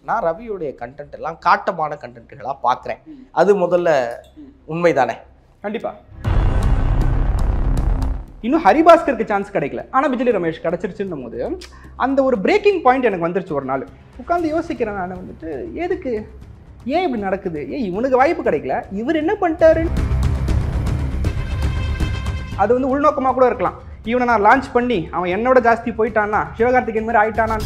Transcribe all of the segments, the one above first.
நான் ரவியோடைய கண்டென்ட் எல்லாம் காட்டமான கண்டென்ட்டுகளாக பார்க்குறேன். அது முதல்ல உண்மைதானே? கண்டிப்பாக. இன்னும் ஹரிபாஸ்கருக்கு சான்ஸ் கிடைக்கல, ஆனால் விஜய் ரமேஷ் கிடச்சிருச்சுன்னும் போது அந்த ஒரு பிரேக்கிங் பாயிண்ட் எனக்கு வந்துருச்சு. ஒரு நாள் உட்காந்து யோசிக்கிறேன் நான் வந்துட்டு, எதுக்கு ஏன் இப்படி நடக்குது, இவனுக்கு வாய்ப்பு கிடைக்கல, இவர் என்ன பண்ணிட்டாரு. அது வந்து உள்நோக்கமாக கூட இருக்கலாம். இவனை நான் லான்ச் பண்ணி அவன் என்னோட ஜாஸ்தி போயிட்டான்னா, சிவகார்த்திகேயன் மாதிரி ஆயிட்டானா.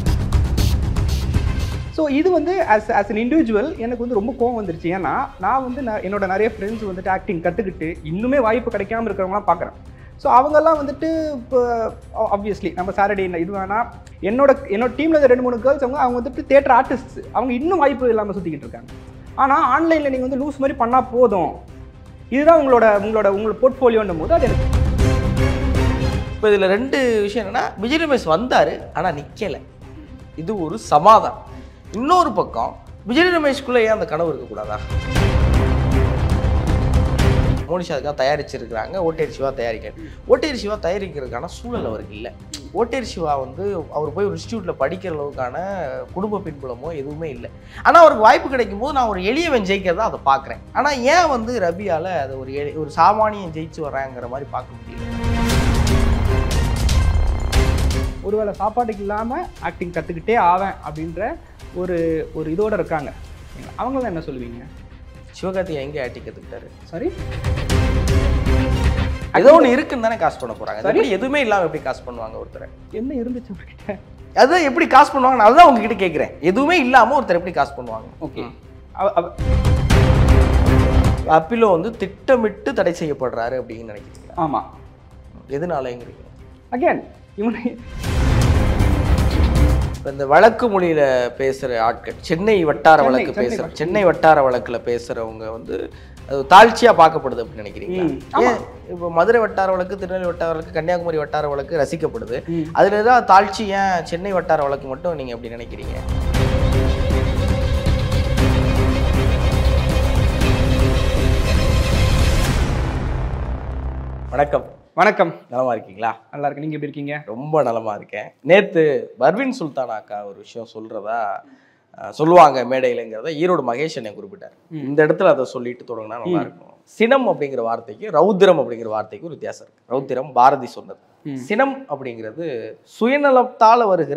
ஸோ இது வந்து ஆஸ் அன் இண்டிவிஜுவல் எனக்கு வந்து ரொம்ப கோவம் வந்துருச்சு. ஏன்னா நான் வந்து என்னோட நிறைய ஃப்ரெண்ட்ஸ் வந்துட்டு ஆக்டிங் கற்றுக்கிட்டு இன்னுமே வாய்ப்பு கிடைக்காம இருக்கிறவங்களாம் பார்க்குறேன். ஸோ அவங்கெல்லாம் வந்துட்டு இப்போ ஆப்வியஸ்லி நம்ம சாட்டர்டே இது வேணால் என்னோட டீமில் இருந்த 2-3 கேர்ள்ஸ் அவங்க வந்துட்டு தியேட்டர் ஆர்டிஸ்ட்ஸ், அவங்க இன்னும் வாய்ப்பு இல்லாமல் சுற்றிக்கிட்டு இருக்காங்க. ஆனால் ஆன்லைனில் நீங்கள் வந்து லூஸ் மாதிரி பண்ணால் போதும், இதுதான் உங்களோட போர்ட்ஃபோலியோன்னும் போது அது எனக்கு. இப்போ இதில் 2 விஷயம் என்னென்னா, விஜய் ரமேஷ் வந்தார் ஆனால் நிற்கலை, இது ஒரு சமாதானம். இன்னொரு பக்கம் விஜய் ரமேஷ்குள்ளே ஏன் அந்த கனவு இருக்கக்கூடாதா? மோனிஷா அதுக்காக தயாரிச்சிருக்கிறாங்க, ஓட்டேரி சிவா தயாரிக்க. ஓட்டேரி சிவா தயாரிக்கிறதுக்கான சூழல் அவருக்கு இல்லை. ஓட்டேரி சிவா வந்து அவர் போய் ஒரு இன்ஸ்டியூட்டில் படிக்கிற அளவுக்கான குடும்ப பின்புலமோ எதுவுமே இல்லை. ஆனால் அவருக்கு வாய்ப்பு கிடைக்கும் போது நான் ஒரு எளியவன் ஜெயிக்கிறதா அதை பார்க்குறேன். ஆனால் ஏன் வந்து ரபியால் அதை ஒரு சாமானியன் ஜெயிச்சு வர்றாங்கிற மாதிரி பார்க்க முடியல. ஒருவேளை சாப்பாட்டுக்கு இல்லாமல் ஆக்டிங் கற்றுக்கிட்டே ஆவேன் அப்படின்ற ஒரு இதோடு இருக்காங்க, அவங்கள என்ன சொல்லுவீங்க? சிவகார்த்திகேயன் எங்கே ஆக்டிங் கற்றுக்கிட்டாரு? சாரி, ஏதோ ஒன்று இருக்குன்னு தானே காசு பண்ண போகிறாங்க. சரி, எதுவுமே இல்லாமல் எப்படி காசு பண்ணுவாங்க ஒருத்தரை? என்ன இருந்துச்சு உங்ககிட்ட? அதுதான் எப்படி காசு பண்ணுவாங்க, அதுதான் உங்ககிட்ட கேட்குறேன். எதுவுமே இல்லாமல் ஒருத்தர் எப்படி காசு பண்ணுவாங்க? ஓகே, அப்பிலோ வந்து திட்டமிட்டு தடை செய்யப்படுறாரு அப்படின்னு நினைக்கிறீங்களா? ஆமாம். எதுனாலங்கிறீங்க? அகேன் இவனை இப்போ இந்த வழக்கு மொழியில் பேசுகிற ஆட்கள், சென்னை வட்டார வழக்கு பேசுகிற, சென்னை வட்டார வழக்கில் பேசுகிறவங்க வந்து அது தாழ்ச்சியாக பார்க்கப்படுது அப்படின்னு நினைக்கிறீங்களா? ஏன் இப்போ மதுரை வட்டார வழக்கு, திருநெல்வேலி வட்டார வழக்கு, கன்னியாகுமரி வட்டார வழக்கு ரசிக்கப்படுது, அதில் தான் தாழ்ச்சி, ஏன் சென்னை வட்டார வழக்கு மட்டும் நீங்கள் எப்படி நினைக்கிறீங்க? வணக்கம். வணக்கம். நலமா இருக்கீங்களா? நல்லா இருக்கு, நீங்கள் எப்படி இருக்கீங்க? ரொம்ப நலமா இருக்கேன். நேற்று பர்வீன் சுல்தான் அக்கா ஒரு விஷயம் சொல்லுவாங்க மேடையிலங்கிறத ஈரோடு மகேஷ் என்னை குறிப்பிட்டார். இந்த இடத்துல அதை சொல்லிட்டு தொடங்கினா நல்லா இருக்கும். சினம் அப்படிங்கிற வார்த்தைக்கு ரௌத்திரம் அப்படிங்கிற வார்த்தைக்கு ஒரு வித்தியாசம் இருக்கு. ரௌத்திரம் பாரதி சொன்னது, சினம் அப்படிங்கிறது சுயநலத்தால் வருகிற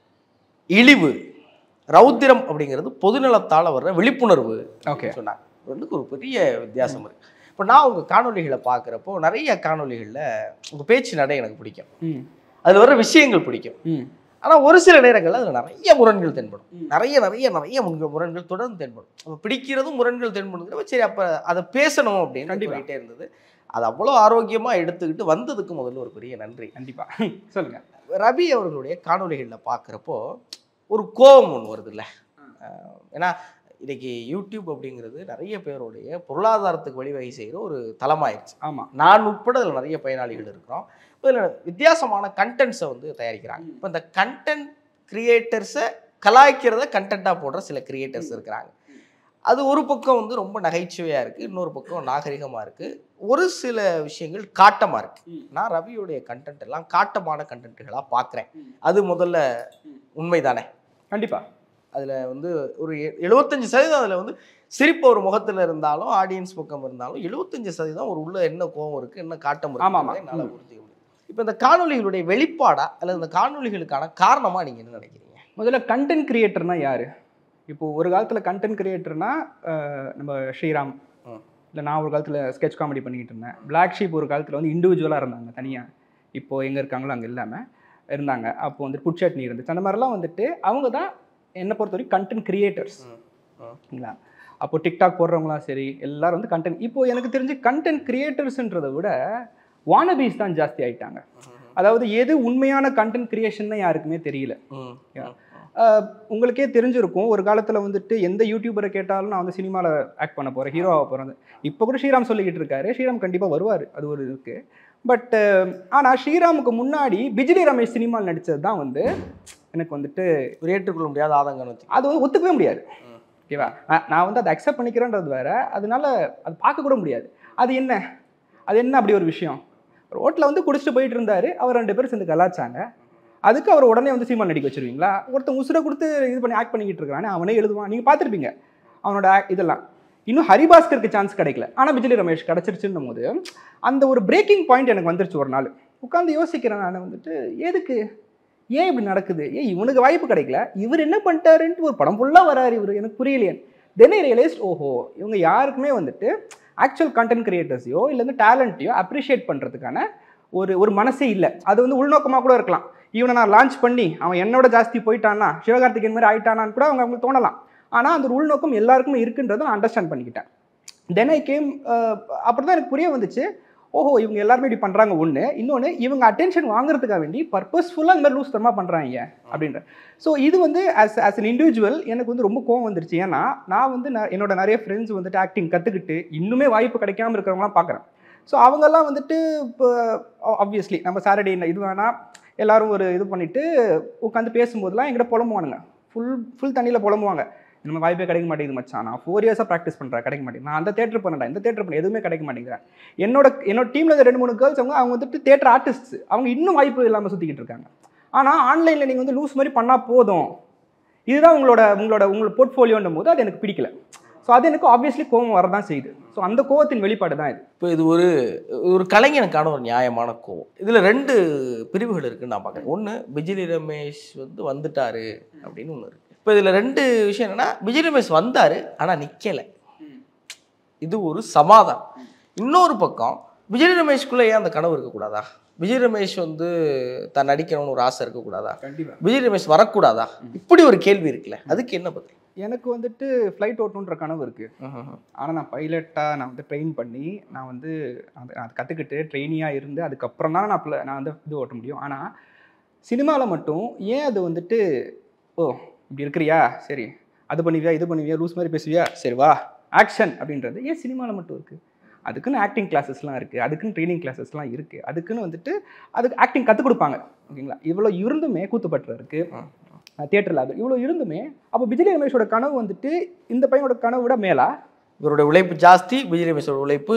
இழிவு, ரௌத்திரம் அப்படிங்கிறது பொதுநலத்தால் வர்ற விழிப்புணர்வு சொன்னாங்க. ரெண்டுக்கு ஒரு பெரிய வித்தியாசம் இருக்கு. இப்போ நான் உங்கள் காணொலிகளை பார்க்குறப்போ நிறைய காணொலிகளில் உங்கள் பேச்சு நடை எனக்கு பிடிக்கும், அதில் வர்ற விஷயங்கள் பிடிக்கும். ஆனால் ஒரு சில நேரங்களில் அதில் நிறைய முரண்கள் தென்படும், நிறைய முரண்கள் தொடர்ந்து தென்படும். அப்போ பிடிக்கிறதும் முரண்கள் தென்படுங்கிறப்ப சரி அப்போ அதை பேசணும் அப்படின்னு சொல்லிகிட்டே இருந்தது. அது அவ்வளோ ஆரோக்கியமாக எடுத்துக்கிட்டு வந்ததுக்கு முதல்ல ஒரு பெரிய நன்றி. கண்டிப்பாக சொல்லுங்கள். ரவி அவர்களுடைய காணொலிகளில் பார்க்குறப்போ ஒரு கோபம் ஒன்று வருது இல்லை? ஏன்னா இன்றைக்கி யூடியூப் அப்படிங்கிறது நிறைய பேருடைய பொருளாதாரத்துக்கு வழிவகை செய்கிற ஒரு தளமாயிருச்சு. ஆமாம், நான் உட்பட அதில் நிறைய பயனாளிகள் இருக்கிறோம். இதில் வித்தியாசமான கண்டென்ட்ஸை வந்து தயாரிக்கிறாங்க. இப்போ இந்த கண்டென்ட் கிரியேட்டர்ஸை கலாய்க்கிறத கண்டென்ட்டாக போடுற சில கிரியேட்டர்ஸ் இருக்கிறாங்க. அது ஒரு பக்கம் வந்து ரொம்ப நகைச்சுவையாக இருக்குது, இன்னொரு பக்கம் நாகரிகமாக இருக்குது, ஒரு சில விஷயங்கள் காட்டமாக இருக்குது. நான் ரவியோடைய கண்டென்ட் எல்லாம் காட்டமான கண்டென்ட்டுகளாக பார்க்குறேன். அது முதல்ல உண்மைதானே? கண்டிப்பாக. அதில் வந்து ஒரு 75% அதில் வந்து சிரிப்பு ஒரு முகத்தில் இருந்தாலும், ஆடியன்ஸ் பக்கம் இருந்தாலும் 75% ஒரு உள்ள என்ன கோவம் இருக்குது, என்ன காட்டம் இருக்குது என்னால் புரிஞ்சுக்க முடியும். இப்போ இந்த காணொலிகளுடைய வெளிப்பாடா அல்லது இந்த காணொலிகளுக்கான காரணமாக நீங்கள் என்ன நினைக்கிறீங்க? முதல்ல கண்டென்ட் கிரியேட்டர்னா யார்? இப்போது ஒரு காலத்தில் கண்டென்ட் கிரியேட்டர்னா நம்ம ஸ்ரீராம், இல்லை நான் ஒரு காலத்தில் ஸ்கெட்ச் காமெடி பண்ணிக்கிட்டு இருந்தேன். பிளாக் ஷீப் ஒரு காலத்தில் வந்து இண்டிவிஜுவலாக இருந்தாங்க தனியாக, இப்போது எங்கே இருக்காங்களோ அங்கே இல்லாமல் இருந்தாங்க. அப்போ வந்து புட்சட்னி இருந்துச்சு. அந்த மாதிரிலாம் வந்துட்டு அவங்க தான் என்னை பொறுத்த வரைக்கும் கண்டென்ட் கிரியேட்டர்ஸ் இல்லைங்களா? அப்போ டிக்டாக் போடுறவங்களாம் சரி எல்லாரும் வந்து கண்டென்ட். இப்போது எனக்கு தெரிஞ்சு கண்டென்ட் கிரியேட்டர்ஸ்ன்றதை விட வானபீஸ் தான் ஜாஸ்தி ஆகிட்டாங்க. அதாவது எது உண்மையான கண்டென்ட் கிரியேஷன் தான் யாருக்குமே தெரியல. உங்களுக்கே தெரிஞ்சிருக்கும், ஒரு காலத்தில் வந்துட்டு எந்த யூடியூபரை கேட்டாலும் நான் வந்து சினிமாவில் ஆக்ட் பண்ண போகிறேன், ஹீரோவாக போகிறேன். இப்போ கூட ஸ்ரீராம் சொல்லிக்கிட்டு இருக்காரு, ஸ்ரீராம் கண்டிப்பாக வருவார், அது ஒரு இருக்குது. பட் ஆனால் ஸ்ரீராமுக்கு முன்னாடி விஜய் ரமேஷ் சினிமாவில் நடித்தது தான் வந்து எனக்கு வந்துட்டு ஒரு ஏற்றுக்கொள்ள முடியாத ஆதங்கம். அது வந்து ஒத்துக்கவே முடியாது. ஓகேவா? நான் வந்து அதை அக்செப்ட் பண்ணிக்கிறேன்றது வேற, அதனால அது பார்க்கக்கூட முடியாது. அது என்ன அப்படி ஒரு விஷயம்? ரோட்டில் வந்து குடிச்சிட்டு போயிட்டு இருந்தார், அவர் 2 பேரும் சேர்ந்து கலாச்சாங்க. அதுக்கு அவர் உடனே வந்து சீமான் நடிக்க வச்சிருவீங்களா? ஒருத்தன் உசுரை கொடுத்து இது பண்ணி ஆக்ட் பண்ணிக்கிட்டு இருக்கானே, அவனே எழுதுவான். நீங்கள் பார்த்துருப்பீங்க அவனோட இதெல்லாம். இன்னும் ஹரிபாஸ்கருக்கு சான்ஸ் கிடைக்கல, ஆனால் விஜய் ரமேஷ் கிடச்சிருச்சுன்னும் போது அந்த ஒரு பிரேக்கிங் பாயிண்ட் எனக்கு வந்துருச்சு. ஒரு நாள் உட்காந்து யோசிக்கிறேன் நான் வந்துட்டு, எதுக்கு ஏன் இப்படி நடக்குது, ஏன் இவனுக்கு வாய்ப்பு கிடைக்கல, இவர் என்ன பண்ணிட்டாருன்ட்டு ஒரு படம் ஃபுல்லாக வராரு இவர், எனக்கு புரியலையே. தென் ஐ ரியலைஸ்ட், ஓஹோ இவங்க யாருக்குமே வந்துட்டு ஆக்சுவல் கண்டென்ட் கிரியேட்டர்ஸையோ இல்லை வந்து டேலண்ட்டையோ அப்ரிஷியேட் பண்ணுறதுக்கான ஒரு மனசே இல்லை. அது வந்து உள்நோக்கமாக கூட இருக்கலாம். இவனை நான் லான்ச் பண்ணி அவன் என்னோட ஜாஸ்தி போயிட்டான்னா, சிவகார்த்திகேயன் மாதிரி ஆயிட்டானான்னு கூட அவங்களுக்கு தோணலாம். ஆனால் அந்த உள்நோக்கம் எல்லாருக்குமே இருக்குன்றதை நான் அண்டர்ஸ்டாண்ட் பண்ணிக்கிட்டேன். தென் ஐ கேம், அப்படி தான் எனக்கு புரிய வந்துச்சு, ஓஹோ இவங்க எல்லாருமே இப்படி பண்ணுறாங்க. ஒன்று இன்னொன்று, இவங்க அட்டென்ஷன் வாங்குறதுக்காக வேண்டி பர்பஸ்ஃபுல்லாக இந்த மாதிரி லூஸ் தரமாக பண்ணுறாங்க அப்படின்ற. ஸோ இது வந்து ஆஸ் அன் இண்டிவிஜுவல் எனக்கு வந்து ரொம்ப கோவம் வந்துருச்சு. ஏன்னா நான் வந்து என்னோட நிறைய ஃப்ரெண்ட்ஸ் வந்துட்டு ஆக்டிங் கற்றுக்கிட்டு இன்னுமே வாய்ப்பு கிடைக்காம இருக்கிறவங்களாம் பார்க்குறேன். ஸோ அவங்கெல்லாம் வந்துட்டு இப்போ ஆப்வியஸ்லி நம்ம சாட்டர்டே இது வேணால் எல்லோரும் ஒரு இது பண்ணிவிட்டு உட்காந்து பேசும்போதெல்லாம் எங்கிட்ட புலம்புவானுங்க, ஃபுல் தண்ணியில் புலம்புவாங்க. நம்ம வாய்ப்பே கிடைக்க மாட்டேங்குது மச்சான், நான் 4 இயர்ஸாக ப்ராக்டிஸ் பண்ணுறேன், கிடைக்க மாட்டேங்குது. நான் அந்த தேட்டர் பண்ணேன், இந்த தேட்டர் பண்ண எதுவுமே கிடைக்க மாட்டேங்கிறேன். என்னோட டீமில் இருந்த 2-3 கேர்ள்ஸ் அவங்க வந்துட்டு தேட்டர் ஆர்டிஸ்ட்ஸ், அவங்க இன்னும் வாய்ப்பு இல்லாமல் சுற்றிக்கிட்டு இருக்காங்க. ஆனால் ஆன்லைனில் நீங்கள் வந்து லூஸ் மாதிரி பண்ணால் போதும், இதுதான் உங்களோட போர்ட்ஃபோலியோன்னும் போது அது எனக்கு பிடிக்கல. ஸோ அது எனக்கு ஆப்வியஸ்லி கோவம் வரதான் செய்யுது. ஸோ அந்த கோவத்தின் வெளிப்பாடு தான் இது. இப்போ இது ஒரு கலைஞனுக்கான ஒரு நியாயமான கோவம். இதில் 2 பிரிவுகள் இருக்குன்னு நான் பார்க்குறேன். ஒன்று, விஜய் ரமேஷ் வந்துட்டாரு அப்படின்னு ஒன்று இருக்குது. இப்போ இதில் 2 விஷயம் என்னென்னா, விஜய் ரமேஷ் வந்தார் ஆனால் நிற்கலை, இது ஒரு சமாதானம். இன்னொரு பக்கம் விஜய் ரமேஷ்குள்ளே ஏன் அந்த கனவு இருக்கக்கூடாதா? விஜய் ரமேஷ் தான் நடிக்கணும்னு ஒரு ஆசை இருக்கக்கூடாதா? கண்டிப்பாக விஜய் ரமேஷ் வரக்கூடாதா? இப்படி ஒரு கேள்வி இருக்குல்ல, அதுக்கு என்ன பதில்? எனக்கு வந்துட்டு ஃப்ளைட் ஓட்டணுன்ற கனவு இருக்குது. ஆனால் நான் பைலட்டாக நான் வந்து ட்ரெயின் பண்ணி நான் வந்து அதை கற்றுக்கிட்டு ட்ரெயினியாக இருந்து அதுக்கப்புறம் தான் நான் வந்து இது ஓட்ட முடியும். ஆனால் சினிமாவில் மட்டும் ஏன் அது வந்துட்டு, ஓ இப்படி இருக்கிறியா சரி அது பண்ணுவியா இது பண்ணுவியா லூஸ் மாதிரி பேசுவியா சரி வா ஆக்ஷன் அப்படின்றது ஏன் சினிமாவில் மட்டும் இருக்குது? அதுக்குன்னு ஆக்டிங் கிளாஸஸ்லாம் இருக்குது, அதுக்குன்னு ட்ரைனிங் கிளாஸஸ்லாம் இருக்குது, அதுக்குன்னு வந்துட்டு அதுக்கு ஆக்டிங் கற்றுக் கொடுப்பாங்க. ஓகேங்களா? இவ்வளோ இருந்துமே கூத்துப்பட்டு இருக்குது, தியேட்டர் லேப் இவ்வளோ இருந்துமே, அப்போ விஜய் ரமேஷோட கனவு வந்துட்டு இந்த பையனோட கனவு விட மேலா? இவரோட உழைப்பு ஜாஸ்தி, விஜய் ரமேஷோட உழைப்பு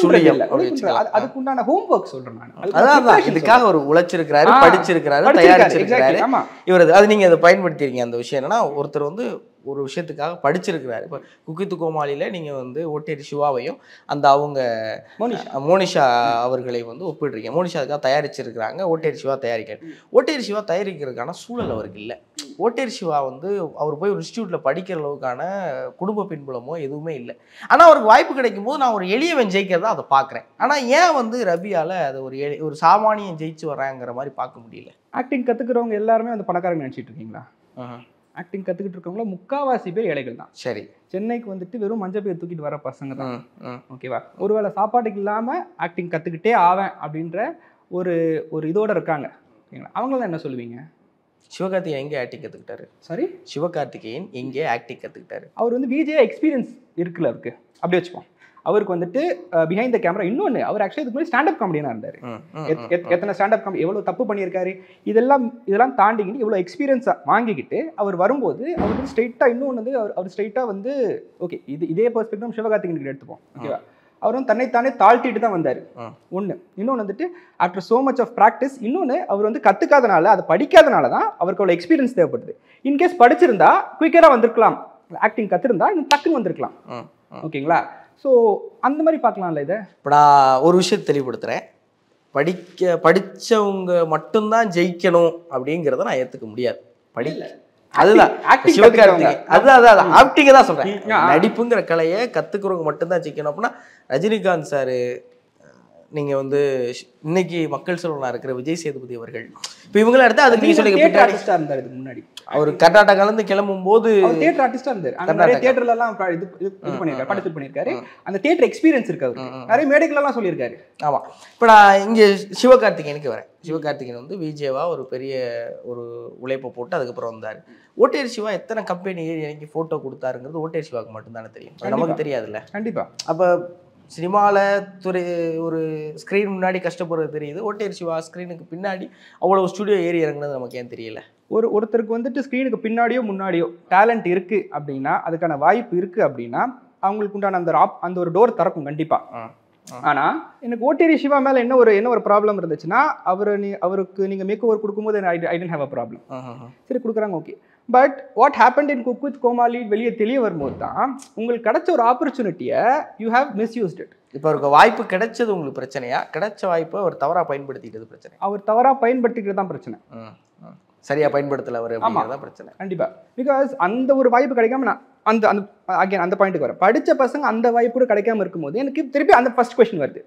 அதுக்குண்டான ஹோம் ஒர்க் சொல்றேன் நான். அதான் இதுக்காக ஒரு உழைச்சிருக்கிறாரு, படிச்சிருக்கிறாரு, தயாரிச்சிருக்கிறாரு இவர். அது நீங்க அதை பயன்படுத்திருக்கீங்க. அந்த விஷயம் என்னன்னா, ஒருத்தர் ஒரு விஷயத்துக்காக படிச்சிருக்கிறாரு. இப்போ குக்கித்து கோமாளியில் நீங்கள் ஓட்டேரி சிவாவையும் அவங்க மோனிஷா அவர்களை ஒப்பிடுறீங்க. மோனிஷா அதுக்காக தயாரிச்சிருக்கிறாங்க, ஓட்டேரி சிவா தயாரிக்க. ஓட்டேரி சிவா தயாரிக்கிறதுக்கான சூழல் அவருக்கு இல்லை. ஓட்டேரி சிவா அவர் போய் ஒரு இன்ஸ்டியூட்டில் படிக்கிற அளவுக்கான குடும்ப பின்புலமோ எதுவுமே இல்லை. ஆனால் அவருக்கு வாய்ப்பு கிடைக்கும் போது நான் ஒரு எளியவன் ஜெயிக்கிறதா அதை பார்க்குறேன். ஆனால் ஏன் ரவியால் அதை ஒரு சாமானியன் ஜெயிச்சு வராங்கிற மாதிரி பார்க்க முடியல? ஆக்டிங் கற்றுக்கிறவங்க எல்லாருமே பணக்காரங்க நினச்சிட்டு இருக்கீங்களா? ஆக்டிங் கற்றுக்கிட்டு இருக்கவங்கள முக்கால்வாசி பேர் ஏழைகள் தான். சரி, சென்னைக்கு வெறும் மஞ்சள் பேர் தூக்கிட்டு வர பசங்க தான். ஓகேவா? ஒருவேளை சாப்பாட்டுக்கு இல்லாமல் ஆக்டிங் கற்றுக்கிட்டே ஆவேன் அப்படின்ற ஒரு இதோட இருக்காங்க. ஓகேங்களா? அவங்களாம் என்ன சொல்லுவீங்க? சிவகார்த்திகேயன் எங்கே ஆக்டிங் கற்றுக்கிட்டாரு? சாரி, சிவகார்த்திகேயன் எங்கே ஆக்டிங் கற்றுக்கிட்டாரு? அவர் விஜய் எக்ஸ்பீரியன்ஸ் இருக்குல்ல அவருக்கு, அப்படி வச்சுப்போம். அவருக்கு பிஹைண்ட் த கேமரா. இன்னொன்று, அவர் ஆக்சுவலி இதுக்கு முன்னாடி ஸ்டாண்டப் காமெடியனாக இருந்தார். எத்தனை ஸ்டாண்டப் காமெடி எவ்வளோ தப்பு பண்ணியிருக்காரு, இதெல்லாம் தாண்டிக்கிட்டு இவ்வளோ எக்ஸ்பீரியன்ஸாக வாங்கிக்கிட்டு அவர் வரும்போது அவர் ஸ்ட்ரெயிட்டாக இன்னொன்று அவர் ஸ்ட்ரெயிட்டாக ஓகே இதே பெர்ஸ்பெக்டிவ் சிவகார்த்திகேயன் எடுத்துப்போம். ஓகேவா? அவர் தன்னைத்தானே தாழ்த்திட்டு தான் வந்தார். ஒன்று. இன்னொன்று after so much of practice. இன்னொன்று, அவர் கற்றுக்காதனால, அதை படிக்காதனால தான் அவருக்கு அவ்வளோ எக்ஸ்பீரியன்ஸ் தேவைப்படுது. இன்கேஸ் படிச்சிருந்தா குயிக்கராக வந்திருக்கலாம், ஆக்டிங் கற்றுருந்தா இன்னும் டக்குன்னு வந்திருக்கலாம். ஓகேங்களா? ஸோ அந்த மாதிரி பார்க்கலாம்ல இதை. இப்போ நான் ஒரு விஷயத்தை தெளிவுபடுத்துகிறேன். படித்தவங்க மட்டும்தான் ஜெயிக்கணும் அப்படிங்கிறத நான் ஏற்றுக்க முடியாது. அதுதான் அதுதான் ஆக்டிங்க தான் சொல்கிறேன். நடிப்புங்கிற கலையை கற்றுக்கிறவங்க மட்டும்தான் ஜெயிக்கணும் அப்படின்னா, ரஜினிகாந்த் சார், நீங்கள் இன்னைக்கு மக்கள் செல்வனாக இருக்கிற விஜய் சேதுபதி அவர்கள், இப்போ இவங்களாம் எடுத்து அதுக்கு நீங்கள் சொல்லுங்க ஆர்டிஸ்டாக இருந்தார். இதுக்கு முன்னாடி அவர் கர்நாடகாலேருந்து கிளம்பும் போது தியேட்டர் ஆர்டிஸ்டாக இருந்தார். நிறைய தியேட்டர்லாம் இது பண்ணியிருக்காரு, படத்து பண்ணியிருக்காரு. அந்த தியேட்டர் எக்ஸ்பீரியன்ஸ் இருக்கு அவருக்கு. நிறைய மேடைகளெல்லாம் சொல்லியிருக்காரு. ஆமாம். இப்போ நான் இங்கே சிவகார்த்திகேயனுக்கு வரேன். சிவகார்த்திகேயன் விஜேவா ஒரு பெரிய ஒரு உழைப்பை போட்டு அதுக்கப்புறம் வந்தார். ஓட்டேரி சிவா எத்தனை கம்பெனி ஏறி எனக்கு ஃபோட்டோ கொடுத்தாருங்கிறது ஓட்டேரி சிவாவுக்கு மட்டும்தானே தெரியும், நமக்கு தெரியாதுல்ல. கண்டிப்பாக. அப்போ சினிமாவில் ஒரு ஸ்க்ரீன் முன்னாடி கஷ்டப்படுறது தெரியுது, ஓட்டேரி சிவா ஸ்க்ரீனுக்கு பின்னாடி அவ்வளோ ஸ்டுடியோ ஏறி இறங்குனது நமக்கு ஏன் தெரியல? ஒருத்தருக்கு ஸ்க்ரீனுக்கு பின்னாடியோ முன்னாடியோ டேலண்ட் இருக்குது அப்படின்னா, அதுக்கான வாய்ப்பு இருக்குது அப்படின்னா, அவங்களுக்கு உண்டான அந்த ஒரு டோர் திறக்கும் கண்டிப்பாக. ஆனால் எனக்கு ஓடிடி சிவா மேலே என்ன ஒரு ப்ராப்ளம் இருந்துச்சுன்னா அவருக்கு நீங்கள் மேக் ஓவர் கொடுக்கும்போது I didn't have a problem. சரி கொடுக்குறாங்க, okay. But what happened in Cook with Comali வெளியே தெரிய வரும்போது தான் உங்களுக்கு கிடைச்ச ஒரு ஆப்பர்ச்சுனிட்டியை யூ ஹேவ் மிஸ்யூஸ்ட் இட். இப்போ அவருக்கு வாய்ப்பு கிடைச்சது உங்களுக்கு பிரச்சனையா, கிடைச்ச வாய்ப்பை அவர் தவறாக பயன்படுத்திக்கிட்டது பிரச்சனை? அவர் தவறாக பயன்படுத்திக்கிறது தான் பிரச்சனை. சரியா பயன்படுத்தல அவர் அப்படிங்கிறதான் பிரச்சனை. கண்டிப்பாக. பிகாஸ் அந்த ஒரு வாய்ப்பு கிடைக்காம நான் அந்த பாயிண்ட்டுக்கு வரேன். படித்த பசங்க அந்த வாய்ப்பு கூட கிடைக்காம இருக்கும்போது எனக்கு திருப்பி அந்த ஃபர்ஸ்ட் கொஸ்டின் வருது.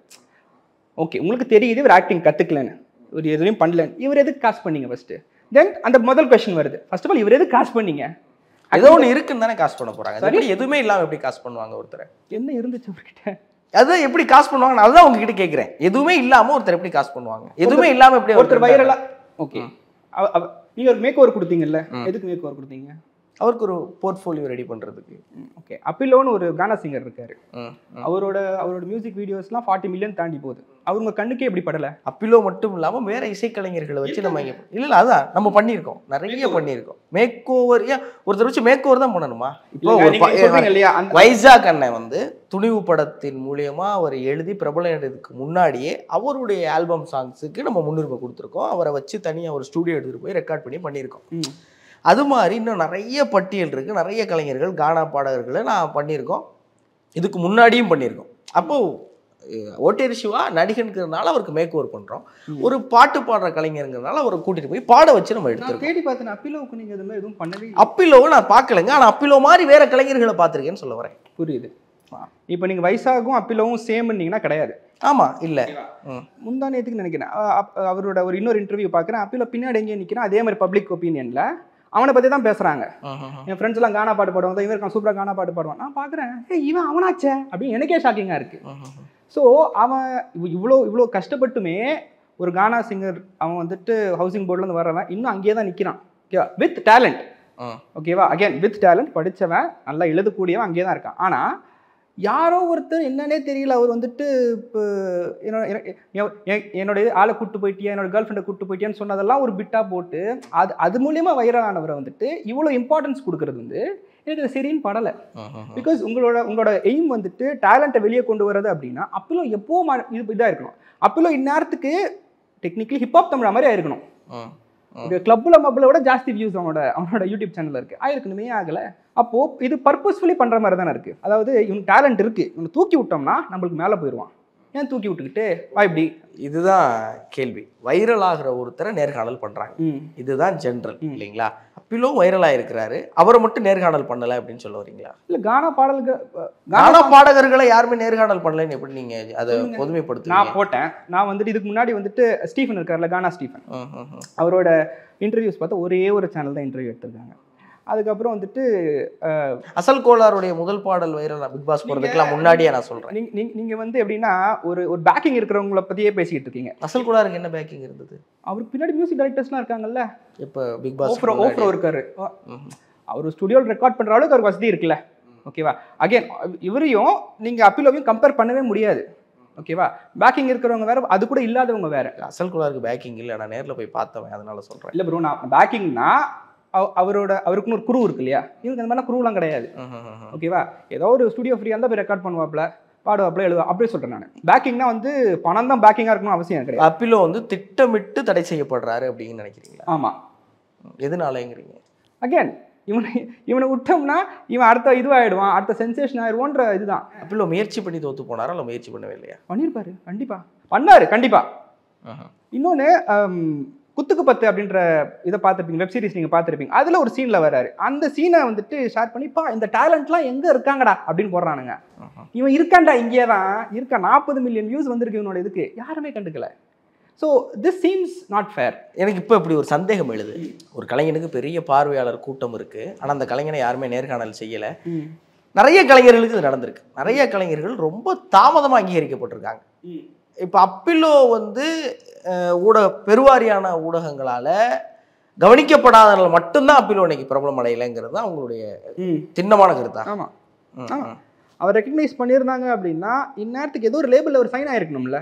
ஓகே, உங்களுக்கு தெரியுது இவர் ஆக்டிங் கற்றுக்கலன்னு, இவர் எதுலையும் பண்ணலன்னு, இவர் எதுக்கு காசு பண்ணீங்க ஃபர்ஸ்ட்? தென் அந்த முதல் கொஸ்டின் வருது, ஃபர்ஸ்ட் ஆஃப் ஆல் இவர் எதுக்கு காசு பண்ணீங்க? ஏதோ ஒன்று இருக்குன்னு தானே காசு பண்ண போறாங்க. சரி, எதுவுமே இல்லாமல் எப்படி காசு பண்ணுவாங்க ஒருத்தர்? என்ன இருந்துச்சு அவர்கிட்ட? அதுதான் எப்படி காசு பண்ணுவாங்க, அதுதான் உங்ககிட்ட கேட்குறேன். எதுவுமே இல்லாமல் ஒருத்தர் எப்படி காசு பண்ணுவாங்க? எதுவுமே இல்லாமல் எப்படி ஒருத்தர் வைரலா? ஓகே, நீங்கள் ஒரு மேக் ஓவர் கொடுத்தீங்கல்ல, எதுக்கு மேக் ஓவர் கொடுத்தீங்க? அவருக்கு ஒரு போர்ட்ஃபோலியோ ரெடி பண்ணுறதுக்கு. ஓகே, அப்பிலோன்னு ஒரு கானா சிங்கர் இருக்காரு, அவரோட மியூசிக் வீடியோஸ்லாம் 40 மில்லியன் தாண்டி போகுது. அவங்க கண்ணுக்கே எப்படி படலை? அப்பிலோ மட்டும் இல்லாமல் வேற இசைக்கலைஞர்களை வச்சு நம்ம இங்கே இல்லை அதான் நம்ம பண்ணியிருக்கோம், நிறைய பண்ணியிருக்கோம். மேக் ஓவர் ஏன் ஒருத்தர் வச்சு மேக் ஓவர் தான் பண்ணணுமா? இப்போ இல்லையா, வைசாக் அண்ணன் வந்து துணிவு படத்தின் மூலியமா அவர் எழுதி பிரபலத்துக்கு முன்னாடியே அவருடைய ஆல்பம் சாங்ஸுக்கு நம்ம முன்னுரிமை கொடுத்துருக்கோம். அவரை வச்சு தனியாக ஒரு ஸ்டூடியோ எடுத்துகிட்டு போய் ரெக்கார்ட் பண்ணி பண்ணியிருக்கோம். அது மாதிரி இன்னும் நிறைய பட்டியல் இருக்குது, நிறைய கலைஞர்கள் கானா பாடகர்களை நான் பண்ணியிருக்கோம், இதுக்கு முன்னாடியும் பண்ணியிருக்கோம். அப்போது ஓடிடி சிவா நடிகனுங்கிறதுனால அவருக்கு மேக் ஓவர் பண்ணுறோம், ஒரு பாட்டு பாடுற கலைஞருங்கிறதுனால அவரை கூட்டிகிட்டு போய் பாட வச்சு நம்ம எடுத்துருக்கோம். தேடி பார்த்தேன், அப்பிலோவுக்கு நீங்கள் இது மாதிரி எதுவும் பண்ணவே? அப்பிலோவை நான் பார்க்கலைங்க, ஆனால் அப்பிலோ மாதிரி வேற கலைஞர்களை பார்த்துருக்கேன்னு சொல்ல வரேன். புரியுது. இப்போ நீங்கள் வைசாகும் அப்பிலோவும் சேம்னீங்கன்னா கிடையாது. ஆமாம், இல்லை முந்தா நேற்றுக்கு நினைக்கிறேன் அவரோட ஒரு இன்னொரு இன்டர்வியூ பார்க்குறேன். அப்பிலோ பின்னாடி எங்கேயும் நிற்கிறேன், அதே மாதிரி பப்ளிக் ஒப்பீனியனில் அவனை பற்றி தான் பேசுகிறாங்க. என் ஃப்ரெண்ட்ஸ் எல்லாம் கானா பாட்டு பாடுவாங்க, இவருக்கு சூப்பராக கானா பாட்டு பாடுவான். நான் பார்க்குறேன், இவன் அவனாச்சே அப்படின்னு எனக்கே ஷாக்கிங்காக இருக்குது. ஸோ அவன் இவ்வளோ கஷ்டப்பட்டுமே ஒரு கானா சிங்கர் அவன் வந்துட்டு ஹவுசிங் போர்ட்லேருந்து வர்றவன் இன்னும் அங்கேயே தான் நிற்கிறான். ஓகேவா, வித் டேலண்ட். ஓகேவா, அகேன் வித் டேலண்ட், படித்தவன், நல்லா எழுதக்கூடியவன் அங்கேயே தான் இருக்கான். ஆனால் யாரோ ஒருத்தர் என்னன்னே தெரியல, அவர் வந்துட்டு இப்போ என்னோட ஆளை கூப்பிட்டு போயிட்டியா, என்னோட கேர்ள் ஃப்ரெண்டை கூப்பிட்டு போயிட்டியான்னு சொன்னதெல்லாம் ஒரு பிட்டாக போட்டு அது மூலியமாக வைரலானவரை வந்துட்டு இவ்வளோ இம்பார்ட்டன்ஸ் கொடுக்கறது வந்து எனக்கு அது சரின்னு படலை. பிகாஸ் உங்களோட எய்ம் வந்துட்டு டேலண்ட்டை வெளியே கொண்டு வர்றது அப்படின்னா அப்பிலோ எப்போ இதாக இருக்கணும். அப்பிலோ இந்நேரத்துக்கு டெக்னிக்கலி ஹிப்ஹாப் தமிழ் மாதிரி ஆயிருக்கணும். கிளப்பில் மப்பில் விட ஜாஸ்தி வியூஸ் அவனோட யூடியூப் சேனலில் இருக்குது, ஆயிருக்கணுமே, ஆகலை. அப்போது இது பர்பஸ்ஃபுல்லி பண்ணுற மாதிரி தானே இருக்குது. அதாவது இவனுக்கு டேலண்ட் இருக்குது, இவனை தூக்கி விட்டோம்னா நம்மளுக்கு மேலே போயிடுவான். ஏன் தூக்கி விட்டுக்கிட்டு வா இப்படி? இதுதான் கேள்வி. வைரல் ஆகிற ஒருத்தரை நேர்காணல் பண்ணுறாங்க, இதுதான் ஜென்ரல் இல்லைங்களா? அப்பிலோ வைரலாக இருக்கிறாரு, அவரை மட்டும் நேர்காணல் பண்ணலை அப்படின்னு சொல்ல வரீங்களா? இல்லை, கானா பாடகர்களை யாருமே நேர்காணல் பண்ணலைன்னு எப்படி நீங்கள் அதை பொதுமைப்படுத்த? நான் போட்டேன், நான் வந்துட்டு இதுக்கு முன்னாடி வந்துட்டு ஸ்டீஃபன் இருக்கார்ல, கானா ஸ்டீஃபன், அவரோட இன்டர்வியூஸ் பார்த்தா ஒரே ஒரு சேனல் தான் இன்டர்வியூ எடுத்திருக்காங்க. அதுக்கப்புறம் வந்துட்டு அசல் கோளாருடைய முதல் பாடல் வைரல் பிக் பாஸ் போகிறதுக்கெல்லாம் முன்னாடியே நான் சொல்கிறேன். நீங்கள் வந்து எப்படின்னா ஒரு பேக்கிங் இருக்கிறவங்கள பற்றியே பேசிக்கிட்டு இருக்கீங்க. அசல் கோளாருக்கு என்ன பேக்கிங் இருந்தது? அவருக்கு பின்னாடி மியூசிக் டைரக்டர்ஸ்லாம் இருக்காங்கல்ல. இப்போ பிக் பாஸ் ஓஃப்ரோ இருக்காரு, அவர் ஸ்டுடியோவில் ரெக்கார்ட் பண்ணுற அளவுக்கு அவர் வசதி இருக்குல்ல. ஓகேவா, அகைன் இவரையும் நீங்கள் அப்பிலோவையும் கம்பேர் பண்ணவே முடியாது. ஓகேவா, பேக்கிங் இருக்கிறவங்க வேற, அது கூட இல்லாதவங்க வேற. அசல் கோளாருக்கு பேக்கிங் இல்லை, நான் நேரில் போய் பார்த்தவன், அதனால சொல்கிறேன். இல்லை ப்ரோ, நான் பேக்கிங்னா அவருக்குன்னு ஒரு குரூ இருக்கு இல்லையா, இவருக்கு அந்த மாதிரிலாம் குரூலாம் கிடையாது. ஓகேவா, ஏதோ ஒரு ஸ்டுடியோ ஃப்ரீயாக இருந்தால் போய் ரெக்கார்ட் பண்ணுவாப்ல, பாடுவாப்ல, எழுதுவா, அப்படியே சொல்கிறேன் நான். பேக்கிங்னா வந்து பணம் தான் பேக்கிங்காக இருக்கணும் அவசியம் கிடையாது. அப்பிலோ வந்து திட்டமிட்டு தடை செய்யப்படுறாரு அப்படின்னு நினைக்கிறீங்களா? ஆமாம். எதுனாலங்கிறீங்க? அகேன் இவனை விட்டோம்னா இவன் அடுத்த இதுவாகிடுவான், அடுத்த சென்சேஷன் ஆயிடுவோன்ற இதுதான். அப்பிலோ முயற்சி பண்ணி தோற்று போனாரா, இல்லை முயற்சி பண்ணவே இல்லையா? பண்ணியிருப்பாரு, கண்டிப்பாக பண்ணார், கண்டிப்பாக. இன்னொன்று குத்துக்கு பத்து அப்படின்ற இதை பார்த்துருப்பீங்க, வெப் சீரிஸ் நீங்கள் பார்த்துருப்பீங்க. அதில் ஒரு சீனில் வராரு, அந்த சீனை வந்துட்டு ஷேர் பண்ணிப்பா இந்த டேலண்ட்லாம் எங்கே இருக்காங்கடா அப்படின்னு போடுறானுங்க. இவன் இருக்காண்டா, இங்கே தான் இருக்கா, 40 மில்லியன் வியூஸ் வந்திருக்கு இவனோட இதுக்கு, யாருமே கண்டுக்கல. So this seems not fair. எனக்கு இப்போ இப்படி ஒரு சந்தேகம் எழுது, ஒரு கலைஞனுக்கு பெரிய பார்வையாளர் கூட்டம் இருக்குது, ஆனால் அந்த கலைஞனை யாருமே நேர்காணல் செய்யலை. நிறைய கலைஞர்களுக்கு இது நடந்திருக்கு, நிறைய கலைஞர்கள் ரொம்ப தாமதமாக அங்கீகரிக்கப்பட்டிருக்காங்க. இப்போ அப்பிலோ வந்து பெருவாரியான ஊடகங்களால் கவனிக்கப்படாதனால மட்டும்தான் அப்பிலோ இன்னைக்கு பிரபலம் அடையலைங்கிறது தான் அவங்களுடைய திண்ணமான கருத்தா? ஆமாம், அவர் ரெக்கக்னைஸ் பண்ணியிருந்தாங்க அப்படின்னா இந்நேரத்துக்கு ஏதோ ஒரு லேபிளில் ஒரு சைன் ஆயிருக்கணும்ல.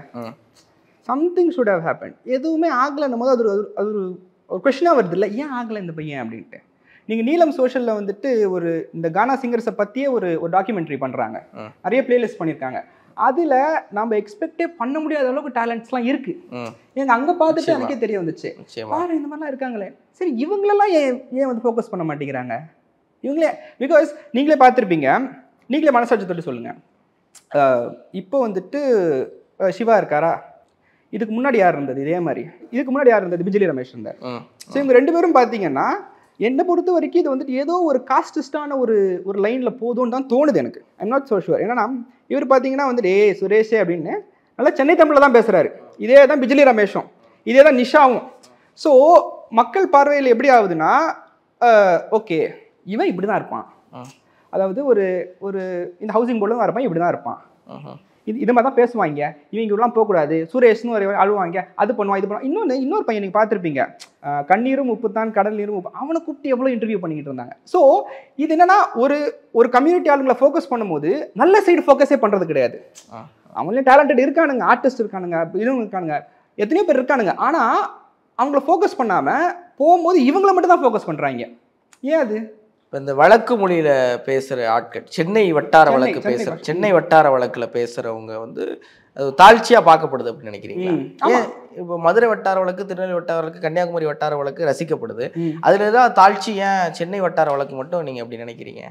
Something should have happen. எதுவுமே ஆகலைன்னும் போது அது ஒரு கொஸ்டினாக வருது இல்லை, ஏன் ஆகலை இந்த பையன் அப்படின்ட்டு. நீங்கள் நீலம் சோஷியலில் வந்துட்டு இந்த கானா சிங்கர்ஸை பற்றியே ஒரு டாக்குமெண்ட்ரி பண்ணுறாங்க, நிறைய பிளேலிஸ்ட் பண்ணியிருக்காங்க. அதுல நம்ம எக்ஸ்பெக்டே பண்ண முடியாத அளவுக்கு டேலண்ட்ஸ்லாம் இருக்கு. எனக்கு அங்க பார்த்துட்டு எனக்கே தெரிய வந்துச்சு, பாரு இந்த மாதிரிலாம் இருக்காங்களே, சரி இவங்களெல்லாம் ஏன் வந்து ஃபோக்கஸ் பண்ண மாட்டேங்கிறாங்க இவங்களே. பிகாஸ் நீங்களே பார்த்துருப்பீங்க, நீங்களே மனசாட்சி தொட்டு சொல்லுங்க. இப்போ வந்துட்டு சிவா இருக்காரா, இதுக்கு முன்னாடி யார் இருந்தது இதே மாதிரி, இதுக்கு முன்னாடி யார் இருந்தது, பிஜிலி ரமேஷ் இருந்தார். ஸோ இவங்க 2 பேரும் பார்த்தீங்கன்னா என்னை பொறுத்த வரைக்கும் இது வந்துட்டு ஏதோ ஒரு காஸ்டிஸ்டான ஒரு லைனில் போதும்னு தான் தோணுது எனக்கு. I'm not so sure. ஏன்னா இவர் பார்த்தீங்கன்னா வந்துட்டு சுரேஷே அப்படின்னு நல்லா சென்னை தமிழில் தான் பேசுகிறாரு. இதே தான் பிஜிலி ரமேஷும், இதே தான் நிஷாவும். ஸோ மக்கள் பார்வையில் எப்படி ஆகுதுன்னா, ஓகே இவன் இப்படி தான் இருப்பான், அதாவது ஒரு இந்த ஹவுசிங் போர்டில் தான் இருப்பான், இப்படி தான் இருப்பான், இது மாதிரி தான் பேசுவாங்க, இவங்க இப்படிலாம் போகக்கூடாது, சுரேஷ்னு ஒரு அழுவாங்க, அது பண்ணுவான், இது பண்ணுவான். இன்னொரு பையன் நீங்கள் பார்த்துருப்பீங்க, கண்ணீரும் உப்பு தான் கடல் நீரும் உப்பு, அவனை கூப்பிட்டு எவ்வளோ இன்டர்வியூ பண்ணிக்கிட்டு இருந்தாங்க. ஸோ இது என்னன்னா ஒரு கம்யூனிட்டி ஆளுங்களை ஃபோக்கஸ் பண்ணும்போது நல்ல சைடு ஃபோக்கஸே பண்ணுறது கிடையாது. அவங்களே டேலண்டட் இருக்கானுங்க, ஆர்டிஸ்ட் இருக்கானுங்க, இதுவும் இருக்கானுங்க, எத்தனையோ பேர் இருக்கானுங்க. ஆனால் அவங்கள ஃபோக்கஸ் பண்ணாமல் போகும்போது இவங்கள மட்டும் தான் ஃபோக்கஸ் பண்ணுறாங்க. ஏன் அது? இப்போ இந்த வழக்கு மொழியில் பேசுகிற ஆட்கள், சென்னை வட்டார வழக்கு பேசுகிற, சென்னை வட்டார வழக்கில் பேசுகிறவங்க வந்து அது தாழ்ச்சியாக பார்க்கப்படுது அப்படின்னு நினைக்கிறீங்களா? ஏன் இப்போ மதுரை வட்டார வழக்கு, திருநெல்வேலி வட்டார வழக்கு, கன்னியாகுமரி வட்டார வழக்கு ரசிக்கப்படுது, அதில் ஏதாவது தாழ்ச்சி ஏன் சென்னை வட்டார வழக்கு மட்டும் நீங்கள் எப்படி நினைக்கிறீங்க?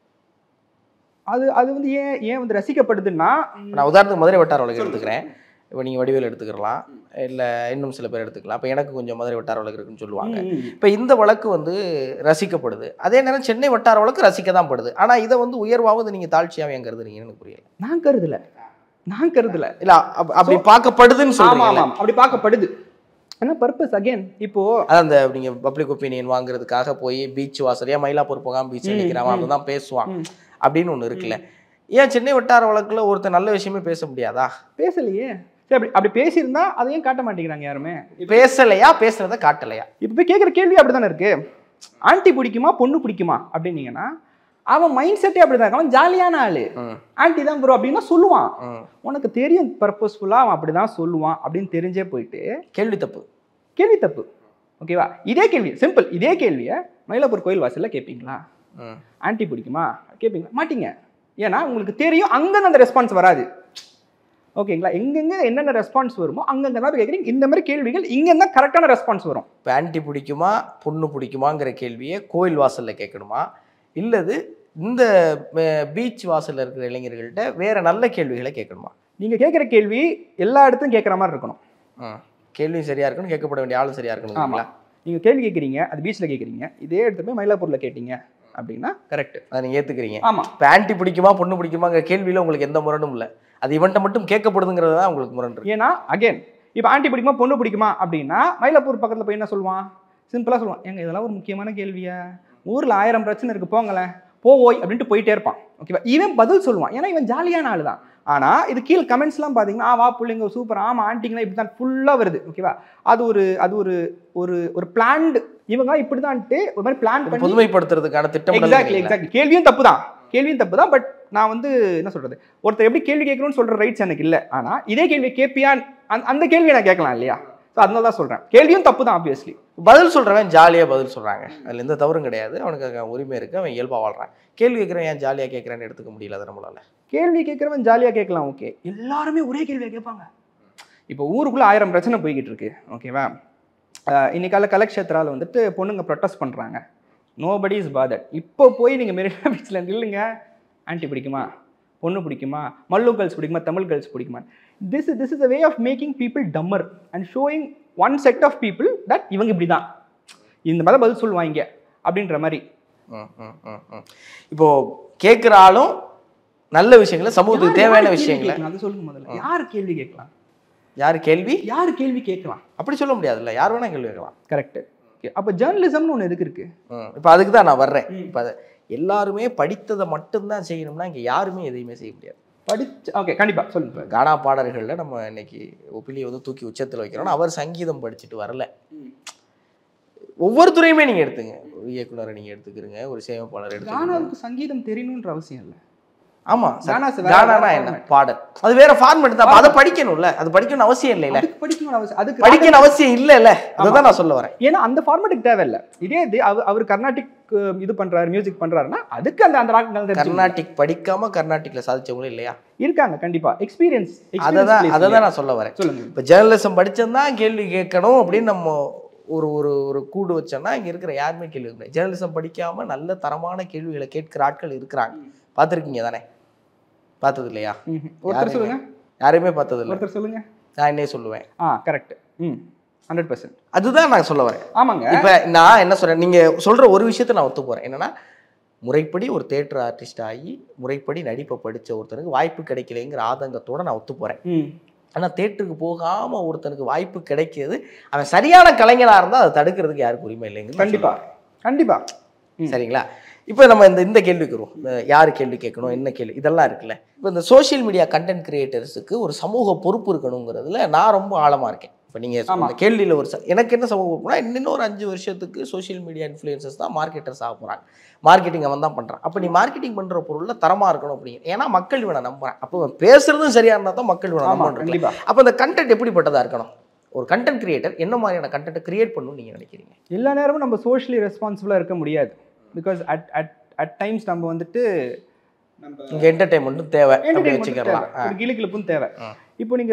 அது வந்து ஏன் வந்து ரசிக்கப்படுதுன்னா, நான் உதாரணத்துக்கு மதுரை வட்டார வழக்கு எடுத்துக்கிறேன். இப்போ நீங்கள் வடிவேல் எடுத்துக்கலாம், இல்லை இன்னும் சில பேர் எடுத்துக்கலாம். இப்போ எனக்கு கொஞ்சம் மதுரை வட்டார வழக்கு இருக்குன்னு சொல்லுவாங்க. இப்போ இந்த வழக்கு வந்து ரசிக்கப்படுது, அதே நேரம் சென்னை வட்டார வழக்கு ரசிக்க தான் படுது. ஆனால் இதை வந்து உயர்வாவது நீங்கள் தாழ்ச்சியாக ஏன் கருதுறீங்கன்னு எனக்கு புரியல. நான் கருதல இல்லை, அப்படி பார்க்கப்படுதுன்னு சொல்லுவாங்க. அப்படி பார்க்கப்படுது. ஏன்னா பர்பஸ் அகைன் இப்போ அதான் அந்த நீங்கள் பப்ளிக் ஒப்பீனியன் வாங்குறதுக்காக போய் பீச் வாசலையா மயிலாப்பூர் போகாமல் பீச் நினைக்கிறான், அப்படி தான் பேசுவான் அப்படின்னு ஒன்று இருக்குல்ல. ஏன் சென்னை வட்டார வழக்கில் ஒருத்தர் நல்ல விஷயமே பேச முடியாதா? பேசலையே. சரி, அப்படி பேசியிருந்தா அதையும் காட்ட மாட்டேங்கிறாங்க யாருமே. பேசலையா, பேசுறத காட்டலையா? இப்போ போய் கேட்குற கேள்வி அப்படி தானே இருக்கு. ஆண்டி பிடிக்குமா பொண்ணு பிடிக்குமா அப்படின்னீங்கன்னா அவன் மைண்ட் செட்டே அப்படி தான் இருக்கு. அவன் ஜாலியான ஆளு, ஆண்டி தான் ப்ரோ அப்படின்னா சொல்லுவான். உனக்கு தெரியும் பர்பஸ்ஃபுல்லாக அவன் அப்படி தான் சொல்லுவான் அப்படின்னு தெரிஞ்சே போயிட்டு கேள்வி தப்பு. ஓகேவா? இதே கேள்வி சிம்பிள், இதே கேள்வியை மயிலாப்பூர் கோயில் வாசலில் கேட்பீங்களா? ஆண்டி பிடிக்குமா கேட்பீங்களா? மாட்டீங்க. ஏன்னா உங்களுக்கு தெரியும் அங்கேருந்து அந்த ரெஸ்பான்ஸ் வராது. ஓகேங்களா? எங்கெங்கே என்னென்ன ரெஸ்பான்ஸ் வருமோ அங்கங்கே தான் கேட்குறீங்க. இந்த மாதிரி கேள்விகள் இங்கே தான் கரெக்டான ரெஸ்பான்ஸ் வரும். இப்போ ஆண்டி பிடிக்குமா பொண்ணு பிடிக்குமாங்கிற கேள்வியை கோயில் வாசலில் கேட்கணுமா, இல்லது இந்த பீச் வாசலில் இருக்கிற இளைஞர்கள்ட்ட வேற நல்ல கேள்விகளை கேட்கணுமா? நீங்கள் கேட்குற கேள்வி எல்லா இடத்துலையும் கேட்குற மாதிரி இருக்கணும். கேள்வியும் சரியாக இருக்கணும், கேட்கப்பட வேண்டிய ஆளும் சரியாக இருக்கணும். ஆமாம், நீங்கள் கேள்வி கேட்குறீங்க, அது பீச்சில் கேட்குறீங்க, இதே இடத்துல போய் மயிலாப்பூரில் கேட்டீங்க அப்படின்னா கரெக்ட், அதை நீங்கள் ஏற்றுக்கிறீங்க. ஆமாம். இப்போ ஆண்டி பிடிக்குமா பொண்ணு பிடிக்குமாங்கிற கேள்வியில் உங்களுக்கு எந்த முரணும் இல்லை, அது இவன்ட்ட மட்டும் கேட்கப்படுதுங்கிறது தான் உங்களுக்கு முரண் இருக்கு. ஏன்னா அகைன் இப்போ ஆண்டி பிடிக்குமா பொண்ணு பிடிக்குமா அப்படின்னா மயிலாப்பூர் பக்கத்தில் போய் என்ன சொல்லுவான், சிம்பிளாக சொல்லுவான், ஏங்க இதெல்லாம் ஒரு முக்கியமான கேள்வியா, ஊரில் 1000 பிரச்சனை இருக்குது போங்களேன், போய் அப்படின்ட்டு போயிட்டே இருப்பான். ஓகேவா? இவன் பதில் சொல்லுவான், ஏன்னா இவன் ஜாலியான ஆள் தான். ஆனால் இது கீழே கமெண்ட்ஸ்லாம் பார்த்தீங்கன்னா வா பிள்ளைங்க சூப்பர், ஆமாம் ஆண்டிங்கன்னா இப்படி தான் ஃபுல்லாக வருது. ஓகேவா? அது ஒரு பிளான்டு, இவங்க இப்படி தான்ட்டு ஒரு மாதிரி பிளான் பண்ணி புதுமைப்படுத்துறதுக்கான திட்டம். எக்ஸாக்ட்லி. கேள்வியும் தப்பு தான். பட் நான் வந்து என்ன சொல்றது, ஒருத்தர் எப்படி கேள்வி கேட்கணும்னு சொல்ற ரைட்ஸ் எனக்கு இல்லை. ஆனால் இதே கேள்வி கேட்பியான், அந்த கேள்வியை நான் கேட்கலாம் இல்லையா? ஸோ அதனால தான் சொல்கிறேன், கேள்வியும் தப்பு தான். ஆப்வியஸ்லி பதில் சொல்கிறவன் ஜாலியாக பதில் சொல்கிறாங்க, அதில் எந்த தவறும் கிடையாது, அவனுக்கு உரிமை இருக்குது, அவன் இயல்பாக வாழ்கிறான். கேள்வி கேட்குறவன் ஏன் ஜாலியாக கேட்குறான்னு எடுத்துக்க முடியல அதை நம்மளால. கேள்வி கேட்குறவன் ஜாலியாக கேட்கலாம், ஓகே. எல்லாருமே ஒரே கேள்வியை கேட்பாங்க. இப்போ ஊருக்குள்ளே 1000 பிரச்சனை போய்கிட்டு இருக்கு. ஓகேவா? இன்னைக்கால கலெக்ஷேத்ராவில் வந்துட்டு பொண்ணுங்க ப்ரொட்டஸ்ட் பண்ணுறாங்க, நோபடி இஸ் பாதர். இப்போ போய் நீங்கள் மெரினா பீச்சில் நில்லுங்க, ஆண்டி பிடிக்குமா பொண்ணு பிடிக்குமா, மல்லு கேர்ள்ஸ் பிடிக்குமா, தமிழ் கேர்ள்ஸ் பிடிக்குமா, this is a way of making people dumber and showing one set of people that இவங்க இப்படி தான், இந்த மாதிரி பதில் சொல்லுவாங்க அப்படின்ற மாதிரி. இப்போ கேட்குற ஆளும் நல்ல விஷயங்களை, சமூகத்துக்கு தேவையான விஷயங்களை அது சொல்லுங்க. முதல்ல யார் கேள்வி கேட்கலாம், யார் கேள்வி கேட்கலாம் அப்படி சொல்ல முடியாதுல்ல, யார் வேணா கேள்வி கேட்கலாம். கரெக்ட். அப்போ ஜேர்னலிசம்னு ஒன்று எதுக்கு இருக்கு? இப்போ அதுக்கு தான் நான் வர்றேன். இப்போ எல்லாருமே படித்ததை மட்டும்தான் செய்யணும்னா இங்கே யாருமே எதையுமே செய்ய முடியாது. ஓகே, கண்டிப்பாக சொல்லுங்க. கானா பாடல்களில் நம்ம இன்னைக்கு ஒப்பிலியை வந்து தூக்கி உச்சத்தில் வைக்கிறோம். அவர் சங்கீதம் படிச்சுட்டு வரல. ஒவ்வொரு துறையுமே நீங்கள் எடுத்துங்க, ஒரு இயக்குனரை நீங்கள் எடுத்துக்கிறீங்க, ஒரு சேமிப்பாளர் எடுத்துக்கிறீங்க. கானாவுக்கு சங்கீதம் தெரியணுன்ற அவசியம் இல்லை. ஆமா கானானா என்ன பாடல், அது வேற ஃபார்மேட் தான். அதை படிக்கணும்ல, அது படிக்கணும்னு அவசியம் இல்லைல்ல. படிக்கணும் அவசியம் இல்லைல்ல, அதுதான் நான் சொல்ல வரேன். ஏன்னா அந்த ஃபார்மேட்டுக்கு தேவையில்லை. இதே இது அவர் கர்நாடிக் இது பண்றாரு, மியூசிக் பண்றாருன்னா அதுக்கு அந்த ராகங்கள் கர்நாடிக் படிக்காம கர்நாடிக்ல சாதிச்சவங்களும் இல்லையா இருக்காங்க கண்டிப்பா. எக்ஸ்பீரியன்ஸ் அதான் நான் சொல்ல வரேன். சொல்லுங்க. இப்ப ஜேர்னலிசம் படிச்சா கேள்வி கேட்கணும் அப்படின்னு நம்ம ஒரு கூடு வச்சோம்னா இங்க இருக்கிற யாருமே கேள்வி இல்லை. ஜேர்னலிசம் படிக்காம நல்ல தரமான கேள்விகளை கேட்கிற ஆட்கள் இருக்கிறாங்க. பார்த்துருக்கீங்க தானே? பார்த்தது இல்லையா? ஒருத்தர் சொல்லுங்க. யாரையுமே பார்த்தது இல்லை. ஒருத்தர் சொல்லுங்க. நான் என்ன சொல்லுவேன்? கரெக்ட். 100%. அதுதான் நான் சொல்ல வரேன். ஆமாங்க. இப்ப நான் என்ன சொல்றேன், நீங்க சொல்ற ஒரு விஷயத்த நான் ஒத்து போறேன். என்னன்னா, முறைப்படி ஒரு தியேட்டர் ஆர்டிஸ்ட் ஆகி முறைப்படி நடிப்பை படிச்ச ஒருத்தனுக்கு வாய்ப்பு கிடைக்கலைங்கிற ஆதங்கத்தோட நான் ஒத்து போறேன். ஆனா தியேட்டருக்கு போகாம ஒருத்தனுக்கு வாய்ப்பு கிடைக்கிறது, அவன் சரியான கலைஞனா இருந்தா அதை தடுக்கிறதுக்கு யாருக்கு உரிமை இல்லைங்க. கண்டிப்பா கண்டிப்பா. சரிங்களா? இப்போ நம்ம இந்த கேள்விக்கு வருவோம். யார் கேள்வி கேட்கணும், என்ன கேள்வி, இதெல்லாம் இருக்குல்ல. இப்போ இந்த சோஷியல் மீடியா கண்டென்ட் கிரியேட்டர்ஸுக்கு ஒரு சமூக பொறுப்பு இருக்கணுங்கிறதுல நான் ரொம்ப ஆழமா இருக்கேன். இப்போ நீங்க இந்த கேள்வியில் எனக்கு என்ன சமூக பொறுப்புனா, இன்னும் ஒரு 5 வருஷத்துக்கு சோஷியல் மீடியா இன்ஃப்ளூயன்சர்ஸ் தான் மார்க்கெட்டர்ஸ் ஆக போறாங்க. மார்க்கெட்டிங் அவன் தான் பண்றான். அப்போ நீ மார்க்கெட்டிங் பண்ற பொருள்ல தரமா இருக்கணும் அப்படிங்க. ஏன்னா மக்கள் இவனை நம்புறான். அப்போ பேசுறதும் சரியா இருந்தா தான் மக்கள் இவனை நம்புறாங்க. அப்போ இந்த கண்டென்ட் எப்படிப்பட்டதா இருக்கணும்? ஒரு கண்டென்ட் கிரியேட்டர் என்ன மாதிரியான கண்டென்ட்டை கிரியேட் பண்ணணும்னு நீங்க நினைக்கிறீங்க? எல்லா நேரமும் நம்ம சோஷியலி ரெஸ்பான்சிபிளா இருக்க முடியாது. பிகாஸ் அட் டைம்ஸ் நம்ம வந்துட்டு இங்க என்டர்டெயின்மெண்ட்டும் தேவை, வச்சுக்கலாம், கிளிகிளிப்பும் தேவை. இப்போ நீங்க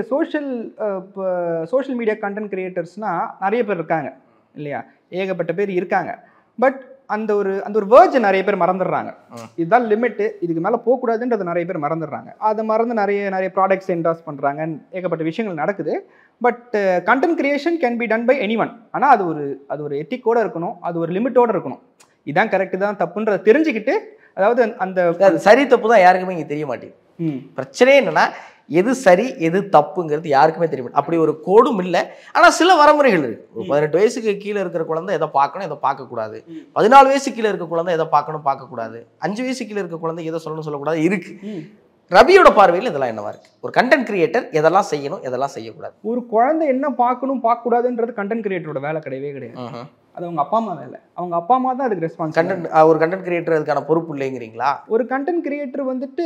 சோஷியல் மீடியா கண்டென்ட் கிரியேட்டர்ஸ்னா நிறைய பேர் இருக்காங்க இல்லையா? ஏகப்பட்ட பேர் இருக்காங்க. பட் அந்த ஒரு வேர்ஜை நிறைய பேர் மறந்துடுறாங்க. இதுதான் லிமிட்டு, இதுக்கு மேலே போகக்கூடாதுன்றது நிறைய பேர் மறந்துடுறாங்க. அதை மறந்து நிறைய ப்ராடக்ட்ஸ் என்டாஸ் பண்ணுறாங்க. ஏகப்பட்ட விஷயங்கள் நடக்குது. But content creation can be done by anyone. ஆனால் அது ஒரு எத்திக்கோட இருக்கணும், அது ஒரு லிமிட்டோடு இருக்கணும். இதான் கரெக்டு தான் தப்புன்றதை தெரிஞ்சுக்கிட்டு, அதாவது அந்த சரி தப்பு தான் யாருக்குமே இங்கே தெரிய மாட்டேங்குது. பிரச்சனையே என்னன்னா, எது சரி எது தப்புங்கிறது யாருக்குமே தெரியும். அப்படி ஒரு கோடும் இல்லை. ஆனால் சில வரமுறைகள் இருக்கு. 18 வயசுக்கு கீழே இருக்கிற குழந்தை எதை பார்க்கணும், எதை பார்க்கக்கூடாது. 14 வயசு கீழே இருக்க குழந்தை எதை பார்க்கணும், பார்க்கக்கூடாது. 5 வயசு கீழே இருக்க குழந்தை எதை சொல்லணும், சொல்லக்கூடாது இருக்கு. ரவியோட பார்வையில் இதெல்லாம் என்னவா இருக்கு? ஒரு கண்டென்ட் கிரியேட்டர் எதெல்லாம் செய்யணும், எதெல்லாம் செய்யக்கூடாது? ஒரு குழந்தை என்ன பார்க்கணும் பார்க்கக்கூடாதுன்றது கண்டென்ட் கிரியேட்டரோட வேலை கிடையவே கிடையாது. அது அவங்க அப்பா அம்மா வேலை. அவங்க அப்பா அம்மா தான் அதுக்கு ரெஸ்பான்ஸ். ஒரு கண்டென்ட் கிரியேட்டர் அதுக்கான பொறுப்பு இல்லைங்கிறீங்களா? ஒரு கண்டென்ட் கிரியேட்டர் வந்துட்டு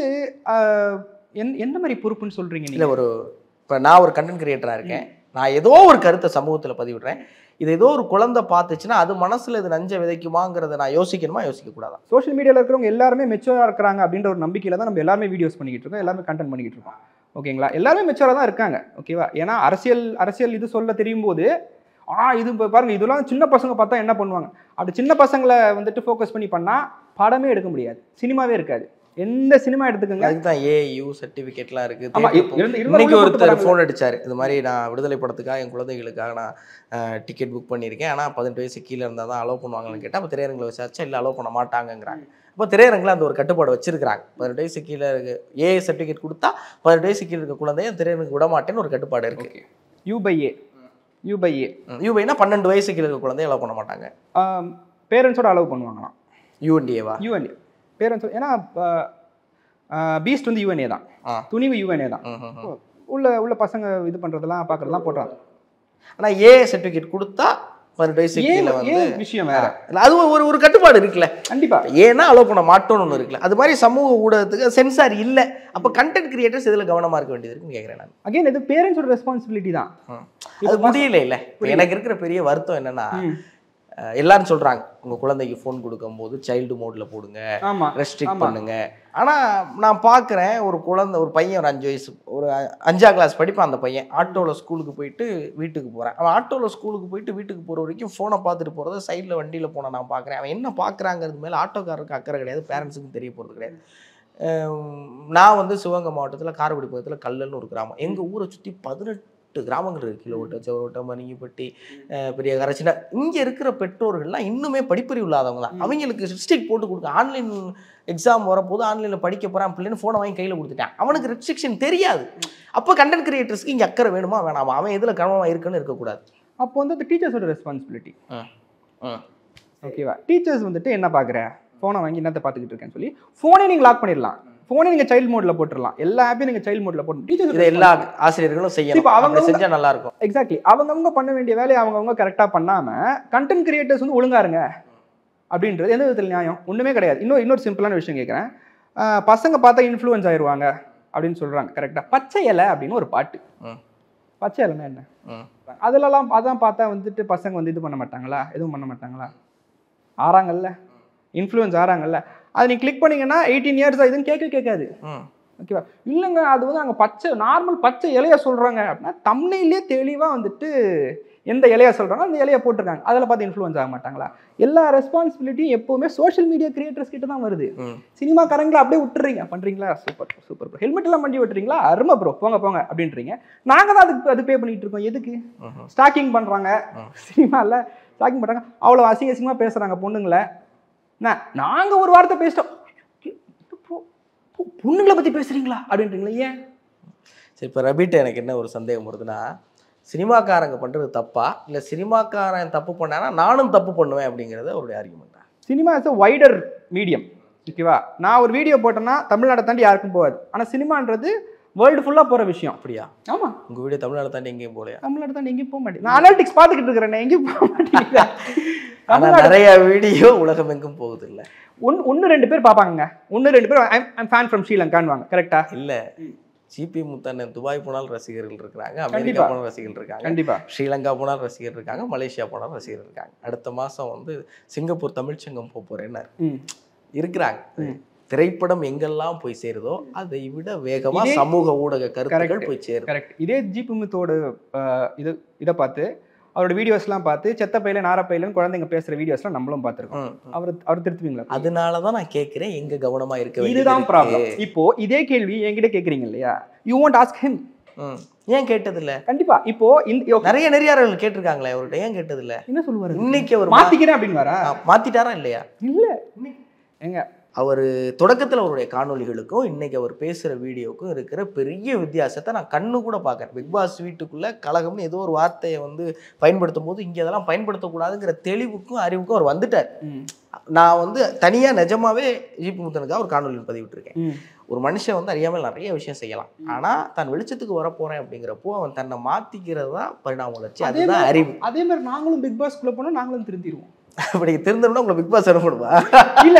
எந்த மாதிரி பொறுப்புன்னு சொல்றீங்க? இல்லை, இப்போ நான் ஒரு கண்டென்ட் கிரியேட்டராக இருக்கேன். நான் ஏதோ ஒரு கருத்தை சமூகத்தில் பதிவிடுறேன். இது ஏதோ ஒரு குழந்தை பார்த்துச்சுன்னா அது மனசுல இது நஞ்ச விதைக்குமாங்கிறத நான் யோசிக்கணுமா, யோசிக்கக்கூடாதா? சோஷியல் மீடியாவில் இருக்கிறவங்க எல்லாருமே மெச்சூராக இருக்கிறாங்க அப்படின்ற ஒரு நம்பிக்கையில் தான் நம்ம எல்லாருமே வீடியோஸ் பண்ணிக்கிட்டு இருக்கோம், எல்லாமே கண்டென்ட் பண்ணிக்கிட்டு இருக்கோம். ஓகேங்களா? எல்லாருமே மெச்சூராக தான் இருக்காங்க. ஓகேவா? ஏன்னா அரசியல் இது சொல்ல தெரியும் போது இது இப்போ பாருங்க, இதெல்லாம் சின்ன பசங்க பார்த்தா என்ன பண்ணுவாங்க? அப்படி சின்ன பசங்களை வந்துட்டு ஃபோக்கஸ் பண்ணி பண்ணால் படமே எடுக்க முடியாது, சினிமாவே இருக்காது. எந்த சினிமா எடுத்துக்கோங்க, அதுதான் ஏயு சர்டிஃபிகேட்லாம் இருக்குது. இன்னைக்கு ஒருத்தர் ஃபோன் அடிச்சார், இது மாதிரி நான் விடுதலை படத்துக்காக என் குழந்தைகளுக்காக நான் டிக்கெட் புக் பண்ணியிருக்கேன், ஆனால் 18 வயசு கீழே இருந்தால் தான் அலோவ் பண்ணுவாங்கன்னு கேட்டால், அப்போ திரையரங்களை விசாரிச்சா இல்லை அலோவ் பண்ண மாட்டாங்கங்கிறாங்க. அப்போ திரையரங்கில் அந்த ஒரு கட்டுப்பாடு வச்சிருக்காங்க. 18 வயசு கீழே இருக்கு ஏ சர்டிஃபிகேட் கொடுத்தா 18 வயசு கீழே இருக்க குழந்தைய திரையரங்கு விட மாட்டேன்னு ஒரு கட்டுப்பாடு இருக்கு. யூபைனா 12 வயசு கீழே இருக்க குழந்தைய அலோவ் பண்ண மாட்டாங்க. பேரண்ட்ஸோட அலோவ் பண்ணுவாங்களாம். யூஎன்டிஏவா? யூஎன்ஏ பேரண்ட்ஸ். ஏன்னா பீஸ்ட் வந்து யூஎன்ஏ தான், துணிவு யூஎன்ஏ தான். உள்ள பசங்க இது பண்ணுறதெல்லாம் பார்க்குறதெல்லாம் போடுறாங்க. ஆனால் ஏ சர்டிஃபிகேட் கொடுத்தா 18 வயசு கீழே வந்து விஷயம் வேற. அது ஒரு கட்டுப்பாடு இருக்குல்ல. கண்டிப்பா. ஏன்னா அலோவ் பண்ண மாட்டோம்னு ஒன்று இருக்குல்ல. அது மாதிரி சமூக ஊடகத்துக்கு சென்சார் இல்லை. அப்போ கண்டென்ட் கிரியேட்டர்ஸ் இதில் கவனமாக இருக்க வேண்டியது இருக்குன்னு கேட்குறேன் நான். அகைன் இது பேரண்ட்ஸோட ரெஸ்பான்சிபிலிட்டி தான். அது முடியல. இல்லை, எனக்கு இருக்கிற பெரிய வருத்தம் என்னன்னா, எல்லாரும் சொல்றாங்க உங்க குழந்தைக்கு ஃபோன் கொடுக்கும்போது சைல்டு மோட்ல போடுங்க, ரெஸ்ட்ரிக்ட் பண்ணுங்க. ஆனா நான் பார்க்குறேன், ஒரு பையன் ஒரு 5 வயசு, ஒரு 5ஆம் கிளாஸ் படிப்பான் அந்த பையன். ஆட்டோவில் ஸ்கூலுக்கு போயிட்டு வீட்டுக்கு போகிறேன். அவன் ஆட்டோவில் ஸ்கூலுக்கு போயிட்டு வீட்டுக்கு போகிற வரைக்கும் ஃபோனை பார்த்துட்டு போகிறத சைடில் வண்டியில் போன நான் பார்க்குறேன். அவன் என்ன பார்க்குறாங்கிறது மேலே ஆட்டோக்காரருக்கு அக்கறை கிடையாது, பேரண்ட்ஸுக்கும் தெரிய போகிறது கிடையாது. நான் வந்து சிவகங்கை மாவட்டத்தில் காரைக்குடி பக்கத்தில் கல்லல்னு ஒரு கிராமம். எங்கள் ஊரை சுற்றி 18 கிராமங்கள் இருக்குது. கிலோவட்டம், செவரோட்டம், மணிங்கப்பட்டி, பெரிய கரைச்சினா. இங்கே இருக்கிற பெற்றோர்கள்லாம் இன்னுமே படிப்பறிவு இல்லாதவங்க தான். அவங்களுக்கு ரெஸ்ட்ரிக்ட் போட்டு கொடுக்க, ஆன்லைன் எக்ஸாம் வரப்போது ஆன்லைனில் படிக்க போகிறான் பிள்ளைன்னு ஃபோனை வாங்கி கையில் கொடுத்துட்டேன். அவனுக்கு ரெஸ்ட்ரிக்ஷன் தெரியாது. அப்போ கண்டென்ட் கிரியேட்டர்ஸ்க்கு இங்கே அக்கறை வேணுமா வேணாமா, அவன் எதில் கவனமாக இருக்குன்னு இருக்கக்கூடாது. அப்போ வந்து அந்த டீச்சர்ஸோட ரெஸ்பான்சிபிலிட்டி. ஓகேவா? டீச்சர்ஸ் வந்துட்டு என்ன பார்க்குற, ஃபோனை வாங்கி என்னத்தை பார்த்துக்கிட்டு இருக்கேன்னு சொல்லி ஃபோனை நீங்கள் லாக் பண்ணிடலாம். ஃபோனை நீங்கள் சைல்டு மோட்ல போட்டுடலாம். எல்லா ஆப்பையும் நீங்கள் சைல்டு மோட்ல போட்டு டீச்சர்ஸ் எல்லா ஆசிரியர்களும் செய்யணும். இப்போ அவங்க செஞ்சால் நல்லா இருக்கும். எக்ஸாக்ட்லி. அவங்கவுங்க பண்ண வேண்டிய வேலையை அவங்கவுங்க கரெக்டாக பண்ணாமல் கண்டென்ட் கிரியேட்டர்ஸ் வந்து ஒழுங்கா இருங்க அப்படின்றது எந்த விதத்தில் நியாயம்? ஒன்றுமே கிடையாது. இன்னொரு சிம்பிளான விஷயம் கேட்குறேன். பசங்க பார்த்தா இன்ஃப்ளூயன்ஸ் ஆயிடுவாங்க அப்படின்னு சொல்கிறாங்க. கரெக்டாக? பச்சை இலை அப்படின்னு ஒரு பாட்டு. பச்சை இலைன்னா என்ன? அதிலலாம் அதான் பார்த்தா வந்துட்டு பசங்க வந்து இது பண்ண மாட்டாங்களா, எதுவும் பண்ண மாட்டாங்களா? ஆறாங்கல்ல, இன்ஃப்ளூயன்ஸ் ஆறாங்கல்ல. அது நீ கிளிக் பண்ணிங்கன்னா 18 இயர்ஸ் இதுன்னு கேட்காது. ஓகேவா? இல்லைங்க அது வந்து அங்கே பச்சை நார்மல் பச்சை இலையை சொல்கிறாங்க அப்படின்னா தம்ப்நெயிலே தெளிவாக வந்துட்டு எந்த இலையை சொல்கிறாங்க அந்த இலையை போட்டிருக்காங்க. அதில் பார்த்து இன்ஃப்ளூயன்ஸ் ஆக மாட்டாங்களா? எல்லா ரெஸ்பான்சிபிலிட்டியும் எப்போவுமே சோஷியல் மீடியா கிரியேட்டர்ஸ் கிட்ட தான் வருது. சினிமாக்காரங்களை அப்படியே விட்டுறீங்க. பண்ணுறீங்களா? Super super bro. ஹெல்மெட் எல்லாம் பண்ணி விட்டுறீங்களா? அருமை ப்ரோ, போங்க போங்க அப்படின்றீங்க. நாங்கள் தான் அது பே பண்ணிட்டு இருக்கோம். எதுக்கு? ஸ்டாக்கிங் பண்ணுறாங்க சினிமாவில், ஸ்டாக்கிங் பண்ணுறாங்க, அவ்வளோ அசிங்கமாக பேசுகிறாங்க பொண்ணுங்களை. நாங்கள் ஒரு வார்த்தை பேசிட்டோம், பொண்ணுங்களை பற்றி பேசுகிறீங்களா அப்படின்றீங்களா? ஏன்? சரி, இப்போ ரபிட்ட எனக்கு என்ன ஒரு சந்தேகம் வருதுன்னா, சினிமாக்காரங்க பண்ணுறது தப்பா இல்லை சினிமாக்காரன் தப்பு பண்ணானா நானும் தப்பு பண்ணுவேன் அப்படிங்கிறது அவருடைய ஆர்குமெண்ட்டா? Cinema is a wider medium. ஓகேவா? நான் ஒரு வீடியோ போட்டேன்னா தமிழ்நாட்டை தாண்டி யாருக்கும் போகாது. ஆனால் சினிமான்றது வேர்ல்டு ஃபுல்லாக போகிற விஷயம். அப்படியா? ஆமாம். உங்கள் வீடியோ தமிழ்நாடு தாண்டி எங்கேயும் போகலையா? தமிழ்நாடு தாண்டி எங்கேயும் போக மாட்டேன். நான் அனாலிட்டிக்ஸ் பார்த்துக்கிட்டு இருக்கிறேன், எங்கேயும் போக மாட்டேன். ஆனால் நிறைய வீடியோ உலகம் எங்கும் போகுது இல்லை? ஒன்று ரெண்டு பேர் பார்ப்பாங்க. 1-2 பேர் ஐம் ஃபேன் ஃப்ரம் ஸ்ரீலங்கான்னு வாங்க. கரெக்டா? இல்லை, ஜிபி முத்தண்ணன் துபாய் போனாலும் ரசிகர்கள் இருக்காங்க, அமெரிக்கா போனாலும் ரசிகர்கள் இருக்காங்க, கண்டிப்பாக ஸ்ரீலங்கா போனாலும் ரசிகர்கள் இருக்காங்க, மலேசியா போனாலும் ரசிகர்கள் இருக்காங்க. அடுத்த மாதம் வந்து சிங்கப்பூர் தமிழ்ச்சங்கம் போகிறேன்னு இருக்கிறாங்க. திரைப்படம் எங்கெல்லாம் போய் சேருதோ அதை விட வேகமாக சமூக ஊடக கருத்துக்கள் போய் சேரும். கரெக்ட். இதே ஜிபி முத்தோட இதை பார்த்து அவரோட வீடியோஸ்லாம் பார்த்து செத்த பையில நார பையிலன்னு குழந்தைங்க பேசுகிற வீடியோஸ்லாம் நம்மளும் பார்த்துருக்கோம். அவர் திருத்துவீங்களா? அதனால தான் நான் கேட்குறேன், எங்கே கவனமாக இருக்க. இதுதான் ப்ராப்ளம். இப்போ இதே கேள்வி என்கிட்ட கேட்குறீங்க இல்லையா? You want ask him. ஏன் கேட்டதில்ல? கண்டிப்பா. இப்போ நிறைய கேட்டிருக்காங்களே அவர்கிட்ட, ஏன் கேட்டதில்ல? என்ன சொல்லுவாரு? இன்னைக்கு அவர் மாத்திக்கிறேன் அப்படின்னு வரா? மாத்திட்டாரா இல்லையா? இல்ல, எங்க அவர் தொடக்கத்தில் அவருடைய காணொலிகளுக்கும் இன்னைக்கு அவர் பேசுகிற வீடியோவுக்கும் இருக்கிற பெரிய வித்தியாசத்தை நான் கண்ணு கூட பார்க்குறேன். பிக் பாஸ் வீட்டுக்குள்ளே கலகம்னு ஏதோ ஒரு வார்த்தையை வந்து பயன்படுத்தும் போது இங்கே அதெல்லாம் பயன்படுத்தக்கூடாதுங்கிற தெளிவுக்கும் அறிவுக்கும் அவர் வந்துட்டார். நான் வந்து தனியாக நிஜமாவே ஜிபி முத்தனுக்காக ஒரு காணொலி பதிவிட்டிருக்கேன். ஒரு மனுஷன் வந்து அறியாமல் நிறைய விஷயம் செய்யலாம், ஆனால் தான் வெளிச்சத்துக்கு வரப்போகிறேன் அப்படிங்கிறப்போ அவன் தன்னை மாற்றிக்கிறது தான் பரிணாம வளர்ச்சி, அதுதான் அறிவு. அதே மாதிரி நாங்களும் பிக் பாஸ்க்குள்ளே போனால் நாங்களும் திருந்திடுவோம். அப்படி திருந்தோம்னா உங்களை பிக் பாஸ் அனுப்பிடுவா? இல்லை,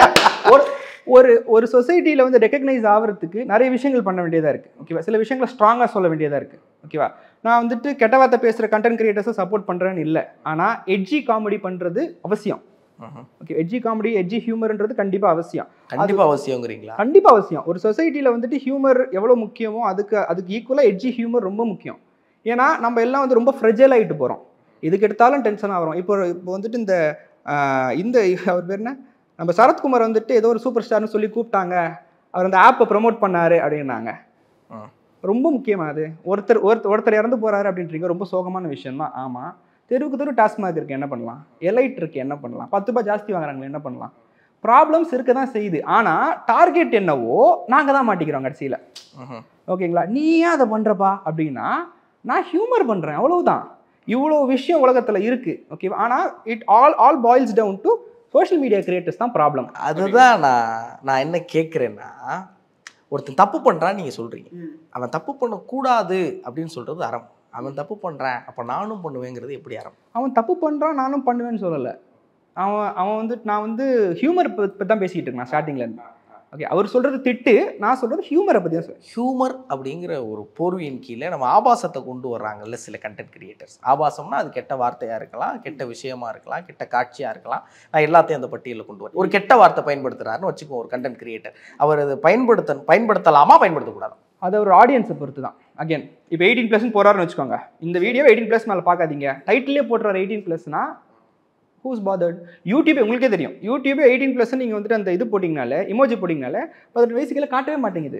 ஒரு சொசைட்டியில் வந்து ரெக்கக்னைஸ் ஆகிறதுக்கு நிறைய விஷயங்கள் பண்ண வேண்டியதாக இருக்குது. ஓகேவா? சில விஷயங்களை ஸ்ட்ராங்காக சொல்ல வேண்டியதாக இருக்குது. ஓகேவா? நான் வந்துட்டு கெட்ட வார்த்தை பேசுகிற கண்டென்ட் கிரியேட்டர்ஸை சப்போர்ட் பண்ணுறேன்னு இல்லை, ஆனால் எட்ஜி காமெடி பண்ணுறது அவசியம். ஓகே, எட்ஜி காமெடி, எட்ஜி ஹியூமர்ன்றது கண்டிப்பாக அவசியம். கண்டிப்பாக அவசியங்கிறீங்களா? கண்டிப்பாக அவசியம். ஒரு சொசைட்டியில் வந்துட்டு ஹியூமர் எவ்வளோ முக்கியமோ அதுக்கு ஈக்குவலாக எட்ஜி ஹியூமர் ரொம்ப முக்கியம். ஏன்னா நம்ம எல்லாம் வந்து ரொம்ப ஃப்ரெஜைல் ஆகிட்டு போகிறோம், எதுக்கு எடுத்தாலும் டென்ஷனாக வரும். இப்போ வந்துட்டு இந்த அவர் பேர் என்ன, நம்ம சரத்குமார் வந்துட்டு ஏதோ ஒரு சூப்பர் ஸ்டார்னு சொல்லி கூப்பிட்டாங்க, அவர் அந்த ஆப்பை ப்ரமோட் பண்ணாரு அப்படின்னாங்க. ரொம்ப முக்கியமாக அது. ஒருத்தர் இறந்து போகிறாரு அப்படின்றீங்க, ரொம்ப சோகமான விஷயம் தான். ஆமாம், தெரு டாஸ்மாக் இருக்குது, என்ன பண்ணலாம்? எலைட் இருக்குது, என்ன பண்ணலாம்? 10 ரூபாய் ஜாஸ்தி வாங்குறாங்களே, என்ன பண்ணலாம்? ப்ராப்ளம்ஸ் இருக்க தான் செய்யுது. ஆனால் டார்கெட் என்னவோ நாங்கள் தான் மாட்டிக்கிறோம் கடைசியில். ஓகேங்களா? நீ ஏன் அதை பண்ணுறப்பா அப்படின்னா நான் ஹியூமர் பண்ணுறேன், அவ்வளவுதான். இவ்வளோ விஷயம் உலகத்தில் இருக்குது. ஓகே, ஆனால் it all boils down to social media creators தான் ப்ராப்ளம். அதுதான் நான் என்ன கேட்குறேன்னா, ஒருத்தன் தப்பு பண்ணுறான்னு நீங்கள் சொல்கிறீங்க, அவன் தப்பு பண்ணக்கூடாது அப்படின்னு சொல்கிறது அறம். அவன் தப்பு பண்ணுறான் அப்போ நானும் பண்ணுவேங்கிறது எப்படி அறம்? அவன் தப்பு பண்ணுறான் நானும் பண்ணுவேன்னு சொல்லலை. அவன் வந்துட்டு நான் வந்து ஹியூமர் பற்றி தான் பேசிக்கிட்டு இருக்கேன் ஸ்டார்டிங்லேருந்து. ஓகே, அவர் சொல்கிறது திட்டு, நான் சொல்கிறது ஹியூமரை பற்றி தான் சொல்லுவேன். ஹியூமர் அப்படிங்கிற ஒரு போர்வியின் கீழே நம்ம ஆபாசத்தை கொண்டு வர்றாங்கல்ல சில கண்டென்ட் கிரியேட்டர்ஸ். ஆபாசம்னா அது கெட்ட வார்த்தையாக இருக்கலாம், கெட்ட விஷயமா இருக்கலாம், கெட்ட காட்சியாக இருக்கலாம். நான் எல்லாத்தையும் அந்த பட்டியலில் கொண்டு வரேன். ஒரு கெட்ட வார்த்தை பயன்படுத்துகிறாருன்னு வச்சுக்கோ ஒரு கண்டென்ட் கிரியேட்டர், அவர் அது பயன்படுத்தலாமா பயன்படுத்தக்கூடாது? அது ஒரு ஆடியன்ஸை பொறுத்து தான். அகேன் இப்போ 18+ போகிறாருன்னு வச்சுக்கோங்க, இந்த வீடியோ 18+ மேலே பார்க்காதீங்க, டைட்டிலே போட்டுறாரு 18+னா ஹூஸ் பாதர்ட்? யூடியூப் உங்களுக்கே தெரியும், யூடியூப் 18+ நீங்கள் வந்துட்டு அந்த இது போட்டிங்கனாலே, இமோஜி போட்டிங்கனாலே 18 வயசுக்குள்ள காட்டவே மாட்டேங்குது.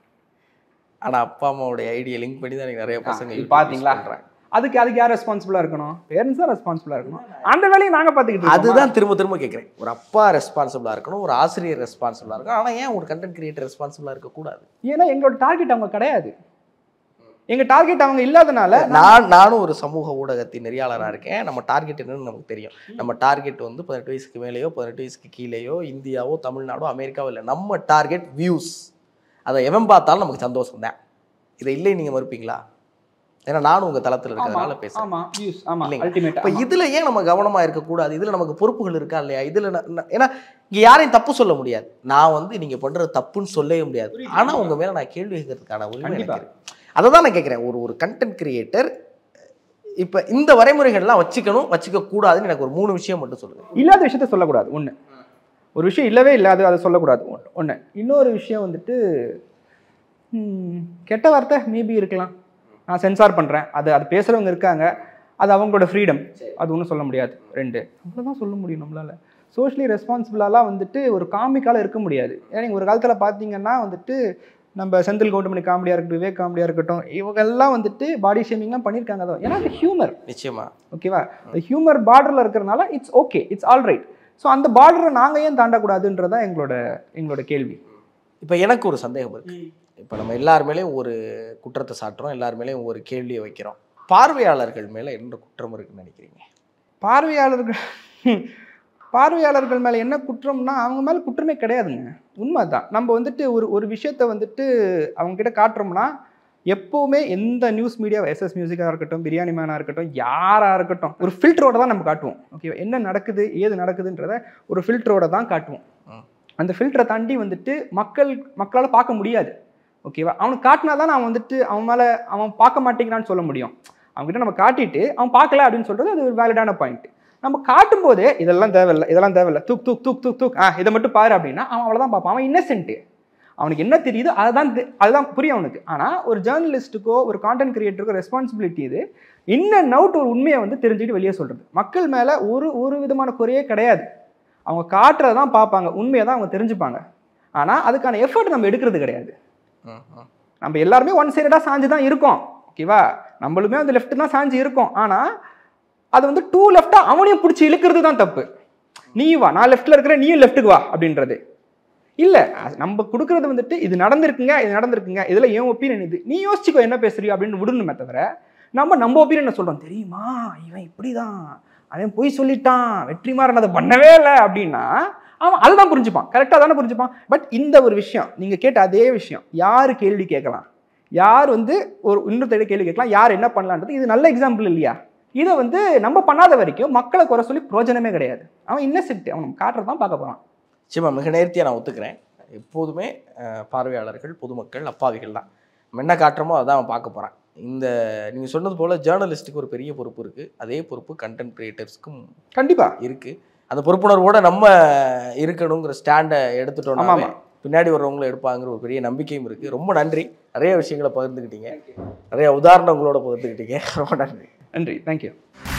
ஆனால் அப்பா அம்மாவுடைய ஐடியா லிங்க் பண்ணி தான் நிறைய பசங்க பார்த்தீங்களா? அதுக்கு யார் ரெஸ்பான்சிபிளாக இருக்கணும்? பேரண்ட்ஸ் தான் ரெஸ்பான்சிபிளாக இருக்கணும். அந்த வேலையை நாங்கள் பார்த்துக்கிட்டு அதுதான் திரும்ப கேட்குறேன். ஒரு அப்பா ரெஸ்பான்சிபிளாக இருக்கணும், ஒரு ஆசிரியர் ரெஸ்பான்சிபிளாக இருக்கணும். ஆனால் ஏன் ஒரு கண்டென்ட் கிரியேட்டர் ரெஸ்பான்சிபிளாக இருக்கக்கூடாது? ஏன்னா எங்களோட டார்கெட் அவங்க கிடையாது. எங்கள் டார்கெட் அவங்க இல்லாதனால நானும் ஒரு சமூக ஊடகத்தின் நெறியாளராக இருக்கேன். நம்ம டார்கெட் என்னன்னு நமக்கு தெரியும். நம்ம டார்கெட் வந்து 18 வயசுக்கு மேலேயோ 18 வயசுக்கு கீழேயோ இந்தியாவோ தமிழ்நாடோ அமெரிக்காவோ இல்லை. நம்ம டார்கெட் வியூஸ். அதை எவன் பார்த்தாலும் நமக்கு சந்தோஷம் தான். இதை இல்லை நீங்கள் மறுப்பீங்களா? ஏன்னா நானும் உங்கள் தளத்தில் இருக்கிறதுனால பேசுகிறேன். ஆமாம் வியூஸ் ஆமாம் இல்லைங்க. இப்போ இதில் ஏன் நம்ம கவனமாக இருக்கக்கூடாது? இதில் நமக்கு பொறுப்புகள் இருக்கா இல்லையா? இதில் ஏன்னா இங்கே யாரையும் தப்பு சொல்ல முடியாது. நான் வந்து நீங்கள் பண்ணுறது தப்புன்னு சொல்லவே முடியாது. ஆனால் உங்கள் மேலே நான் கேள்வி கேட்கறதுக்கான உரிமை எனக்கு இருக்கு. அதை தான் நான் கேட்குறேன். ஒரு கண்டென்ட் கிரியேட்டர் இப்போ இந்த வரைமுறைகள்லாம் வச்சுக்க கூடாதுன்னு எனக்கு ஒரு 3 விஷயம் மட்டும் சொல்லுங்கள். இல்லாத விஷயத்த சொல்லக்கூடாது. ஒன்று, ஒரு விஷயம் இல்லவே இல்லாது அதை சொல்லக்கூடாது. ஒன்று. இன்னொரு விஷயம் வந்துட்டு கெட்ட வார்த்தை மேபி இருக்கலாம், நான் சென்சார் பண்ணுறேன், அது பேசுகிறவங்க இருக்காங்க, அது அவங்களோட ஃப்ரீடம், அது ஒன்றும் சொல்ல முடியாது. 2 அவ்வளோதான் சொல்ல முடியும் நம்மளால். சோஷியலி ரெஸ்பான்சிபிளாலாம் வந்துட்டு ஒரு காமிக்கால இருக்க முடியாது. ஏன்னா நீங்கள் ஒரு காலத்தில் பார்த்தீங்கன்னா வந்துட்டு நம்ம செந்தில் கவுண்டமணி காமெடியாக இருக்கட்டும், விவேக் காமெடியாக இருக்கட்டும், இவங்கெல்லாம் வந்துட்டு பாடி ஷேமிங்லாம் பண்ணியிருக்காங்க. தான் ஏன்னா அது ஹியூமர். நிச்சயமா. ஓகேவா? ஹியூமர் பார்டரில் இருக்கிறனால it's okay, it's all right. So அந்த பார்டரை நாங்கள் ஏன் தாண்டக்கூடாதுன்றதான் எங்களோட கேள்வி. இப்போ எனக்கு ஒரு சந்தேகம் இருக்குது. இப்போ நம்ம எல்லார் மேலேயும் ஒரு குற்றத்தை சாட்டுறோம், எல்லார் மேலேயும் ஒரு கேள்வியை வைக்கிறோம். பார்வையாளர்கள் மேலே என்ன குற்றம் இருக்குன்னு நினைக்கிறீங்க? பார்வையாளர்கள் மேலே என்ன குற்றம்னா அவங்க மேலே குற்றமே கிடையாதுங்க. உண்மை தான். நம்ம வந்துட்டு ஒரு விஷயத்தை வந்துட்டு அவங்ககிட்ட காட்டுறோம்னா எப்போவுமே எந்த நியூஸ் மீடியா, எஸ்எஸ் மியூசிக்காக இருக்கட்டும், பிரியாணி மேனாக இருக்கட்டும், யாராக இருக்கட்டும், ஒரு ஃபில்டரோட தான் நம்ம காட்டுவோம். ஓகேவா? என்ன நடக்குது ஏது நடக்குதுன்றத ஒரு ஃபில்டரோட தான் காட்டுவோம். அந்த ஃபில்டரை தாண்டி வந்துட்டு மக்களால் பார்க்க முடியாது. ஓகேவா? அவனுக்கு காட்டினா தான் நான் வந்துட்டு அவன் பார்க்க மாட்டேங்கிறான்னு சொல்ல முடியும். அவங்ககிட்ட நம்ம காட்டிட்டு அவன் பார்க்கல அப்படின்னு சொல்கிறது அது ஒரு வேலிடான பாயிண்ட். நம்ம காட்டும் போதே இதெல்லாம் தேவையில்லை தூக் இதை மட்டும் பாரு அப்படின்னா அவன் அவ்வளோதான் பார்ப்பான். அவன் இன்னசென்ட்டு. அவனுக்கு என்ன தெரியுதோ அதுதான் புரியும் அவனுக்கு. ஆனால் ஒரு ஜேர்னலிஸ்ட்டுக்கோ ஒரு கான்டென்ட் கிரியேட்டருக்கோ ரெஸ்பான்சிபிலிட்டி இது இன் அண்ட் அவுட் ஒரு உண்மையை வந்து தெரிஞ்சுட்டு வெளியே சொல்கிறது. மக்கள் மேலே ஒரு விதமான குறையே கிடையாது. அவங்க காட்டுறதான் பார்ப்பாங்க, உண்மையை தான் அவங்க தெரிஞ்சுப்பாங்க. ஆனால் அதுக்கான எஃபர்ட் நம்ம எடுக்கிறது கிடையாது. நம்ம எல்லாருமே ஒன் சைடடாக சாஞ்சு தான் இருக்கோம். ஓகேவா? நம்மளுமே அந்த லெஃப்ட் தான் சாஞ்சு இருக்கோம். ஆனால் அது வந்து 2 லெஃப்டாக அவனையும் பிடிச்சி இழுக்கிறது தான் தப்பு. நீ வா, நான் லெஃப்டில் இருக்கிறேன், நீயும் லெஃப்ட்டுக்கு வா அப்படின்றது இல்லை. நம்ம கொடுக்குறது வந்துட்டு இது நடந்திருக்குங்க, இதில் என் ஒப்பீனியன் இது, நீ யோசிச்சுக்கோ என்ன பேசுறியோ அப்படின்னு விடணுமே தவிர நம்ம ஒப்பீனியனை சொல்கிறோம். தெரியுமா இவன் இப்படி தான், அவன் போய் சொல்லிட்டான், வெற்றிமாறன் அதை பண்ணவே இல்லை அப்படின்னா அவன் அதை தான் புரிஞ்சுப்பான். கரெக்டாக தானே புரிஞ்சுப்பான். பட் இந்த ஒரு விஷயம் நீங்கள் கேட்ட அதே விஷயம், யார் கேள்வி கேட்கலாம், யார் வந்து ஒரு இன்னொருத்தர கேள்வி கேட்கலாம், யார் என்ன பண்ணலான்றது இது நல்ல எக்ஸாம்பிள் இல்லையா? இதை வந்து நம்ம பண்ணாத வரைக்கும் மக்களை குறை சொல்லி பிரயோஜனமே கிடையாது. அவன் இன்னசென்ட், அவன் காட்டுறது தான் பார்க்க போகிறான். நிச்சயமா மிக நேர்த்தியாக நான் ஒத்துக்கிறேன். எப்போதுமே பார்வையாளர்கள் பொதுமக்கள் அப்பாவிகள் தான். நம்ம என்ன காட்டுறோமோ அதான் அவன் பார்க்க போகிறான். நீங்கள் சொன்னது போல் ஜேர்னலிஸ்ட்டுக்கு ஒரு பெரிய பொறுப்பு இருக்குது. அதே பொறுப்பு கண்டென்ட் கிரியேட்டர்ஸ்க்கும் கண்டிப்பாக இருக்குது. அந்த பொறுப்புணர்வோடு நம்ம இருக்கணுங்கிற ஸ்டாண்டை எடுத்துட்டோம். பின்னாடி வர்றவங்களும் எடுப்பாங்கிற ஒரு பெரிய நம்பிக்கையும் இருக்குது. ரொம்ப நன்றி. நிறைய விஷயங்களை பகிர்ந்துக்கிட்டீங்க, நிறைய உதாரணங்களோட பகிர்ந்துக்கிட்டீங்க. ரொம்ப நன்றி. தேங்க்யூ.